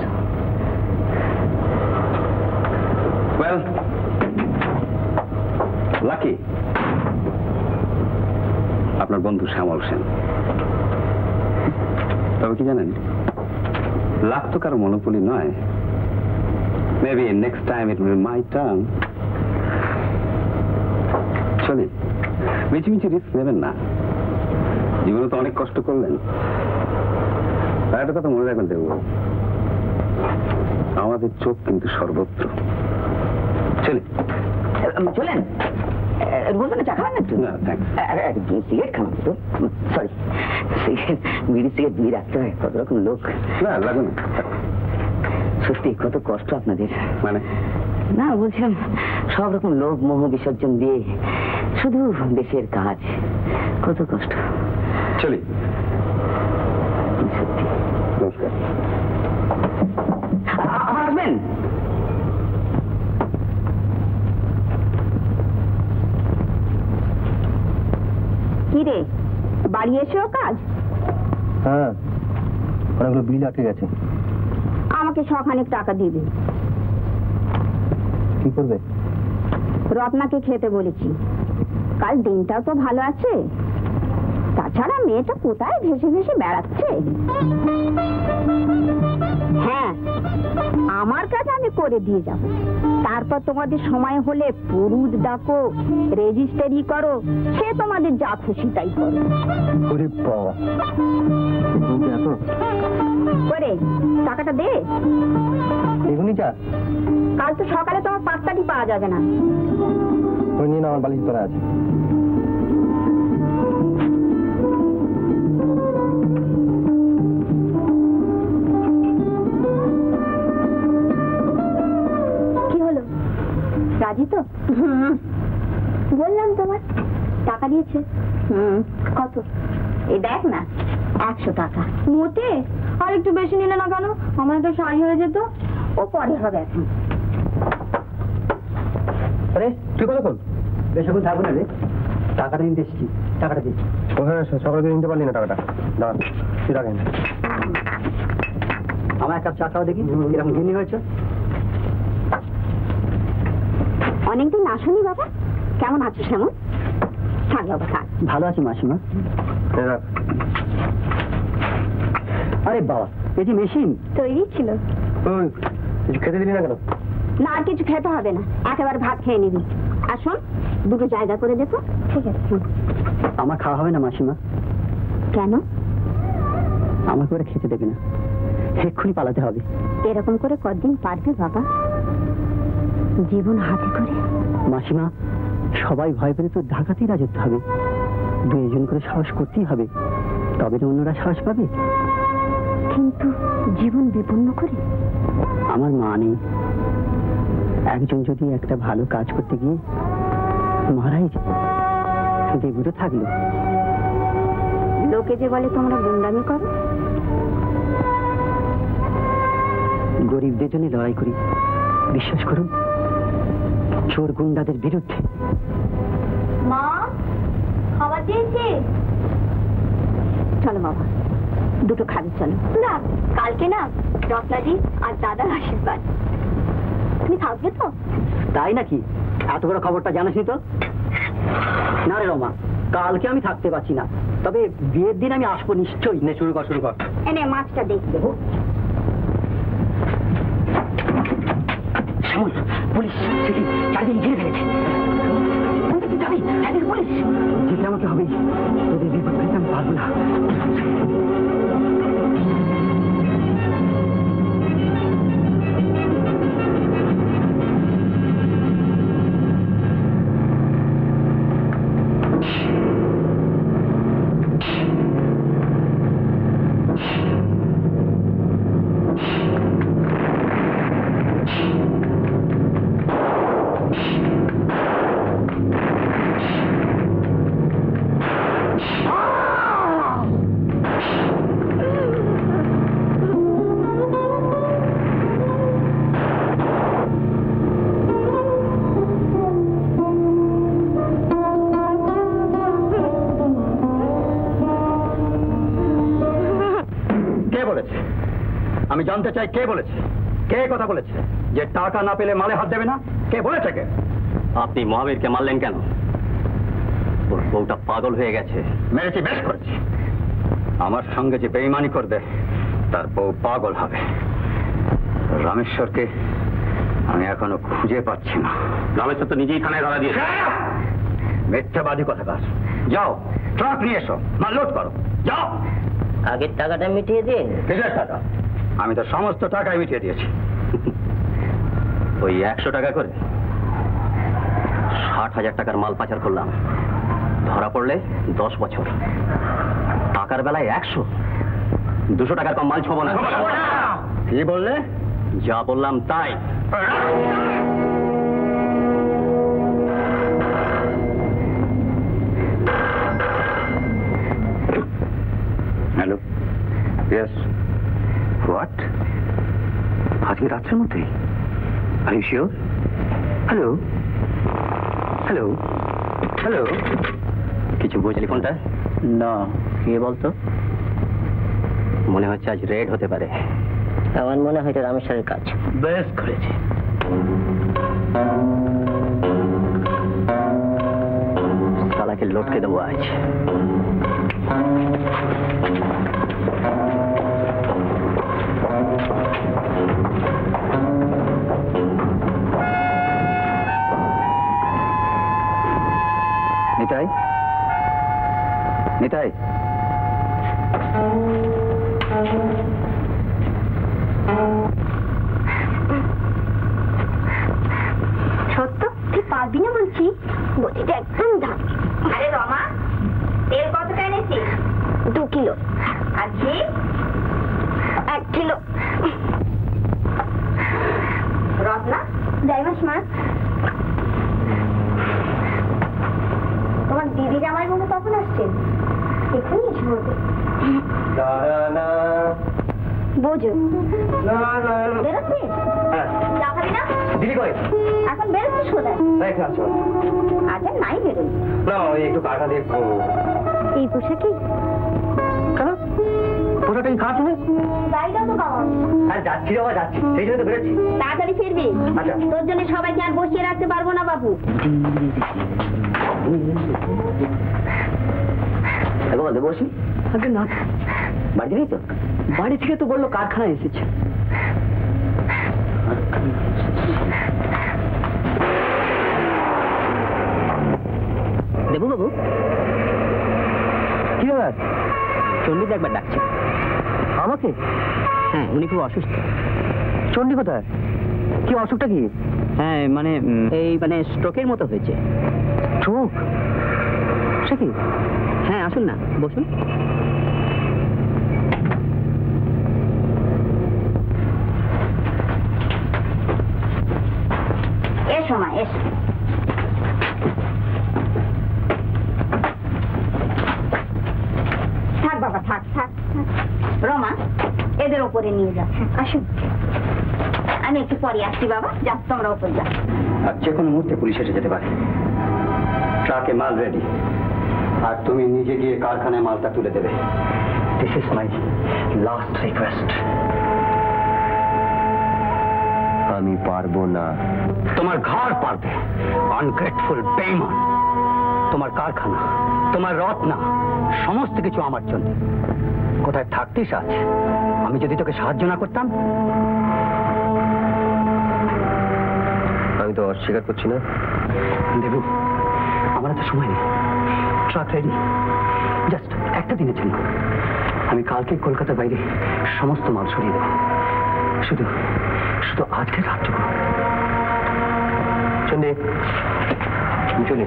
ওয়েল, লাকি আপনার বন্ধু শ্যামল সেন। তবে কি জানেন, লাখ তো কারো মনোপলি নয়। Maybe next time it will be my turn. চলে মিছিমিছি রিস্ক নেবেন না। জীবনে তো অনেক কষ্ট করলেন, একটা কথা মনে রাখবেন দেবো, আমাদের চোখ কিন্তু সর্বত্র। চলেন, বলবেন চা খাবেন না? সিগারেট খাবেন তো? সরি, বিড়ি সিগারেট দিয়ে রাখতে হয়, কত রকম লোক। না লাগবে না। সত্যি কত কষ্ট আপনাদের। মানে না, বলছিলাম সব রকম লোভ মোহ বিসর্জন দিয়ে শুধু দেশের কাজ, কত কষ্ট। চলি, সত্যি। নমস্কার। আসবেন। কি রে, বাড়ি এসেও কাজ? হ্যাঁ, অনেকগুলো বিল আটকে গেছে। আমাকে সখানেক টাকা দিবে। কি করবে? রত্নাকে খেতে বলেছি, কাল দিনটাও তো ভালো আছে। তাছাড়া মেয়েটা কোথায় ভেসে ভেসে বেড়াচ্ছে। হ্যাঁ, আমার কাজ আমি করে দিয়ে যাব। তারপর তোমাদের সময় হলে পুরুষ ডাকো, রেজিস্ট্রি করো, সে তোমাদের যা খুশি তাই করো। ওরে বাবা, এত করে টাকাটা দে। এগুনি যা, কাল তো সকালে তোমার পাত্তাটি পাওয়া যাবে না। ওই নিয়ে না, আমার বালিশ ধরা আছে। কি হলো, রাজি তো? বললাম তোমার টাকা দিয়েছে। কত? এই দেখ না, 100 টাকা। মোটে? আর একটু বেশি নিলে না কেন? আমার একটা শাড়ি হয়ে যেত। ও পরে হবে এখন। আরে তুই কতক্ষণ? বেশিক্ষণ থাকবো না রে, টাকাটা নিতে এসেছি, টাকাটা দিচ্ছি। ওখানে সকালে নিতে পারলি না টাকাটা? দাঁড়া, তুই রাখেন। আমার এক কাপ চা খাওয়া দেখি, এরকম ঘিনি হয়েছে। অনেকদিন আসনি বাবা, কেমন আছিস? কেমন থাক বাবা, থাক। ভালো আছি মাসিমা। আরে বাবা, এই যে মেশিন তৈরি ছিল। কিছু খেতে দিলি না কেন? না, আর কিছু খেতে হবে না, একেবারে ভাত খেয়ে নিবি। আর শোন, দুটো জায়গা করে দেখো। ঠিক আছে। আমার খাওয়া হবে না মাসিমা। কেন? আমাকে ওরা খেতে দেবে না, এক্ষুনি পালাতে হবে। এরকম করে কতদিন পারবে বাবা, জীবন হাতে করে? মাসিমা, সবাই ভয় পেলে তো ঢাকাতেই রাজত্ব হবে। 2 জন করে সাহস করতেই হবে, তবে তো অন্যরা সাহস পাবে। কিন্তু জীবন বিপন্ন করে? আমার মা নেই, একজন যদি একটা ভালো কাজ করতে গিয়ে মারাই যায়, দেবু তো থাকলো। লোকে যে বলে তোমরা গুন্ডামি করো। গরিবদের জন্য লড়াই করি, বিশ্বাস করুন, চোর গুন্ডাদের বিরুদ্ধে। মা, খাবার দিয়েছি? চলো বাবা, দুটো খাবি চলো। না, কালকে না রত্নাজি আর দাদার আশীর্বাদ। তুমি থাকবে তো? তাই নাকি? এত বড় খবরটা জানাসনি তো? না রে রমা, কালকে আমি থাকতে পারছি না, তবে বিয়ের দিন আমি আসবো নিশ্চয়ই। নে শুরু কর, শুরু কর। এনে মাছটা দেখবে। পুলিশ চারদিন ঘিরে ফেলেছে। পুলিশ যেতে আমাকে হবেই, তোদের বিপদ ফেলতে আমি পারবো না। আমি জানতে চাই, কে বলেছে? কে কথা বলেছে যে টাকা না পেলে মালে হাত দেবে না? কে বলেছে? কে? আপনি মহাবীরকে মারলেন কেন? ওর বউটা পাগল হয়ে গেছে। মেরেছি, বেশ করেছি। আমার সঙ্গে যে বেঈমানি করবে তার বউ পাগল হবে। রামেশ্বরকে আমি এখনো খুঁজে পাচ্ছি না। রামেশ্বর তো নিজেই থানায় ধরা দিয়েছে। মিথ্যাবাদী কথাকার। যাও, ট্রাক নিয়ে এসো, মাল লোড করো, যাও। আগের টাকাটা মিটিয়ে দিন। কিসের টাকা? আমি তো সমস্ত টাকাই মিটিয়ে দিয়েছি। ওই 100 টাকা করে 60,000 টাকার মাল পাচার করলাম, ধরা পড়লে 10 বছর। টাকার বেলায় 100, 200 টাকার কম মাল ছবো না। কি বললে? যা বললাম তাই। Hello, yes, what? আজকে রাত্রের মধ্যেই? Are you sure? Hello, hello, hello. কিছু বুঝলি ফোনটা? না, কে বলতো? মনে হচ্ছে আজ রেড হতে পারে। আমার মনে হয় এটা রামেশ্বরের কাজ। বেশ করেছে। সালাকে লটকে দেবো আজ। নিতাই, নিতাই, সত্য তুই পারবি না বলছি, গতিটা একদম ধাপ। আরে রমা, তেল কতটা এনেছিস? 2 কিলো। আর ঘি 1 কিলো। রত্না, যাইবাস মা, তোমার দিদি জামাই বলে কখন আসছেন? এখনই এসে বলবে। বোঝো বেরোচ্ছিস? চা খাবি না? দিদি কই? এখন বেরোচ্ছিস কোথায়? আচ্ছা নাই বেরোই। না, ওই একটু কাটা দিয়ে। এই পোশাকে কেন? পোশাকটা কি খারাপ হবে? গাড়িটাও তো কেমন? আর যাচ্ছি রে বাবা, যাচ্ছি, সেই জন্য তো বেরোচ্ছি। তাড়াতাড়ি ফিরবি। আচ্ছা। তোর জন্য সবাইকে আর বসিয়ে রাখতে পারবো না বাবু। বলতে বসি? আগে না, বাড়ি নেই তো? বাড়ি থেকে তো বললো কারখানায় এসেছে। দেবু বাবু, কি ব্যাপার? চণ্ডী একবার ডাকছে। আমাকে? হ্যাঁ, উনি খুব অসুস্থ। চণ্ডী কোথায়? কি অসুখটা কি? হ্যাঁ, মানে এই মানে স্ট্রোকের মতো হয়েছে। চোখ? সে কি? হ্যাঁ, আসুন না, বসুন। এসো মা, এসো। থাক বাবা, থাক থাক থাক। রমা, এদের ওপরে নিয়ে যাও। আসুন, আমি একটু পরে আসছি বাবা। যাও, তোমরা ওপরে যাও। আর যে কোনো মুহূর্তে পুলিশ এসে যেতে পারে। ট্রাকে মাল রেডি, আর তুমি নিজে গিয়ে কারখানায় মালটা তুলে দেবে। This is my last request. আমি পারবো না। তোমার ঘর পারবে, আনগ্রেটফুল বেঈমান। তোমার কারখানা, তোমার রত্না, সমস্ত কিছু আমার জন্য। কোথায় থাকতিস আজ? আমি যদি তোকে সাহায্য না করতাম? আমি তো অস্বীকার করছি না। দেবু, আমার তো সময় নেই। ট্রাক রেডি, জাস্ট একটা দিনের জন্য। আমি কালকে কলকাতার বাইরে সমস্ত মাল সরিয়ে দেবো। শুধু শুধু আজকে রাতটুকু। চলে চলে।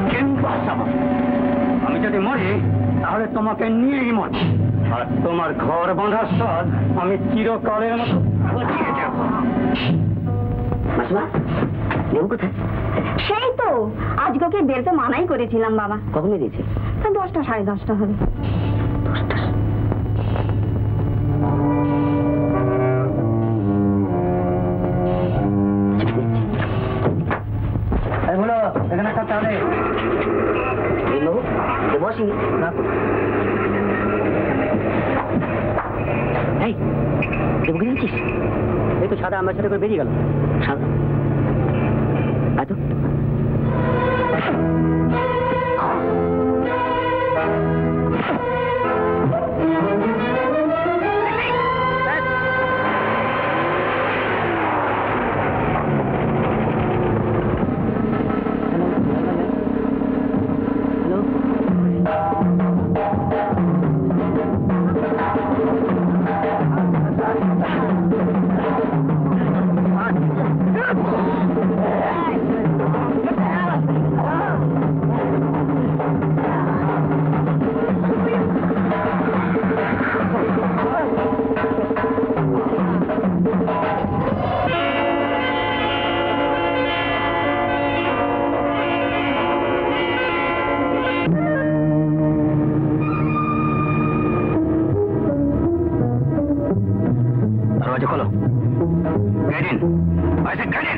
আমি যদি মরি তাহলে তোমাকে নিয়েই মরি, আর তোমার ঘর বাঁধার স্বাদ আমি চিরকালের মতো ঘটিয়ে যাব। মাসিমা, দেবু কোথায়? সেই তো আজকে ওকে বেরোতে মানাই করেছিলাম বাবা। কখন বেরিয়েছে? 10টা 10:30 হবে। 10টা। বলো, এখানে একটা চা দে। বসি। এই, দেবুকে দেখছিস? এই তো সাদা আমার সাথে করে বেরিয়ে গেল। সাদা? এত hello. Get in. I said get in.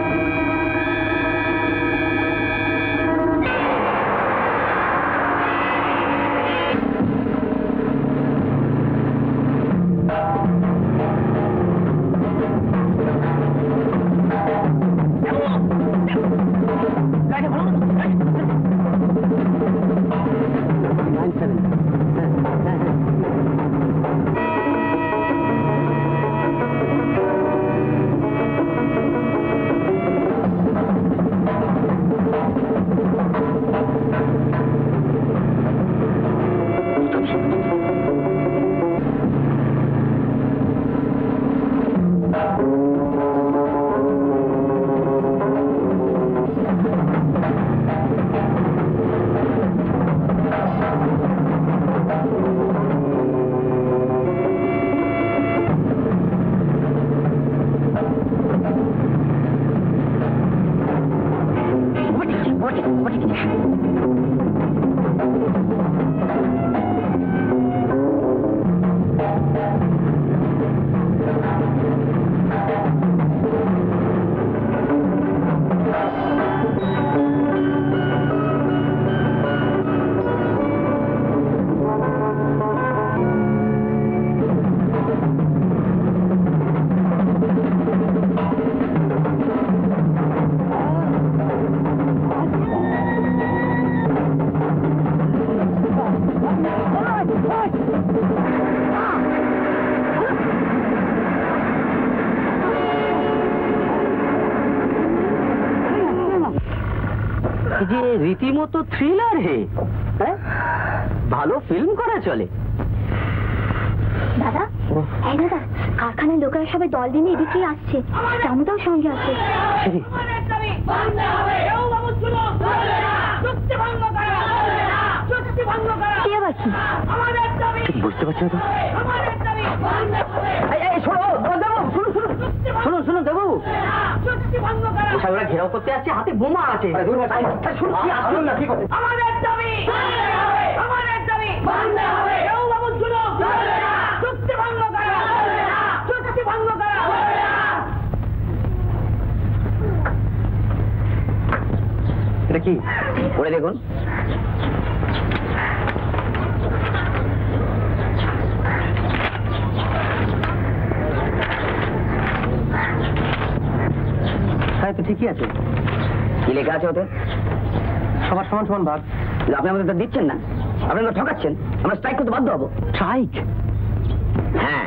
যে রীতিমতো থ্রিলার হে, ভালো ফিল্ম করা চলে। দাদা, এই দাদা, কারখানার লোকেরা সবাই দল দিনে এদিকেই আসছে, রামুদাও সঙ্গে আছে। বুঝতে পারছি না তো। শুনুন শুনুন দেবু, ওরা ঘেরাও করতে আসছে, হাতে বোমা আছে। এটা কি পড়ে দেখুন। হ্যাঁ তো ঠিকই আছে। কি লেখা আছে ওতে? সবার সমান সমান ভাগ। আপনি আমাদের দিচ্ছেন না, আপনারা ঠকাচ্ছেন, আমরা স্ট্রাইক করতে বাধ্য হবো। স্ট্রাইক? হ্যাঁ।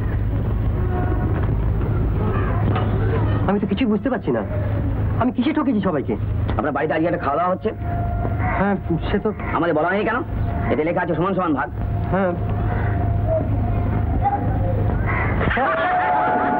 আমি তো কিছুই বুঝতে পারছি না, আমি কিসে ঠকেছি সবাইকে? আপনার বাড়িতে আজকে একটা খাওয়া দাওয়া হচ্ছে। হ্যাঁ সে তো আমাদের বলা হয়নি কেন? এতে লেখা আছে সমান সমান ভাগ। হ্যাঁ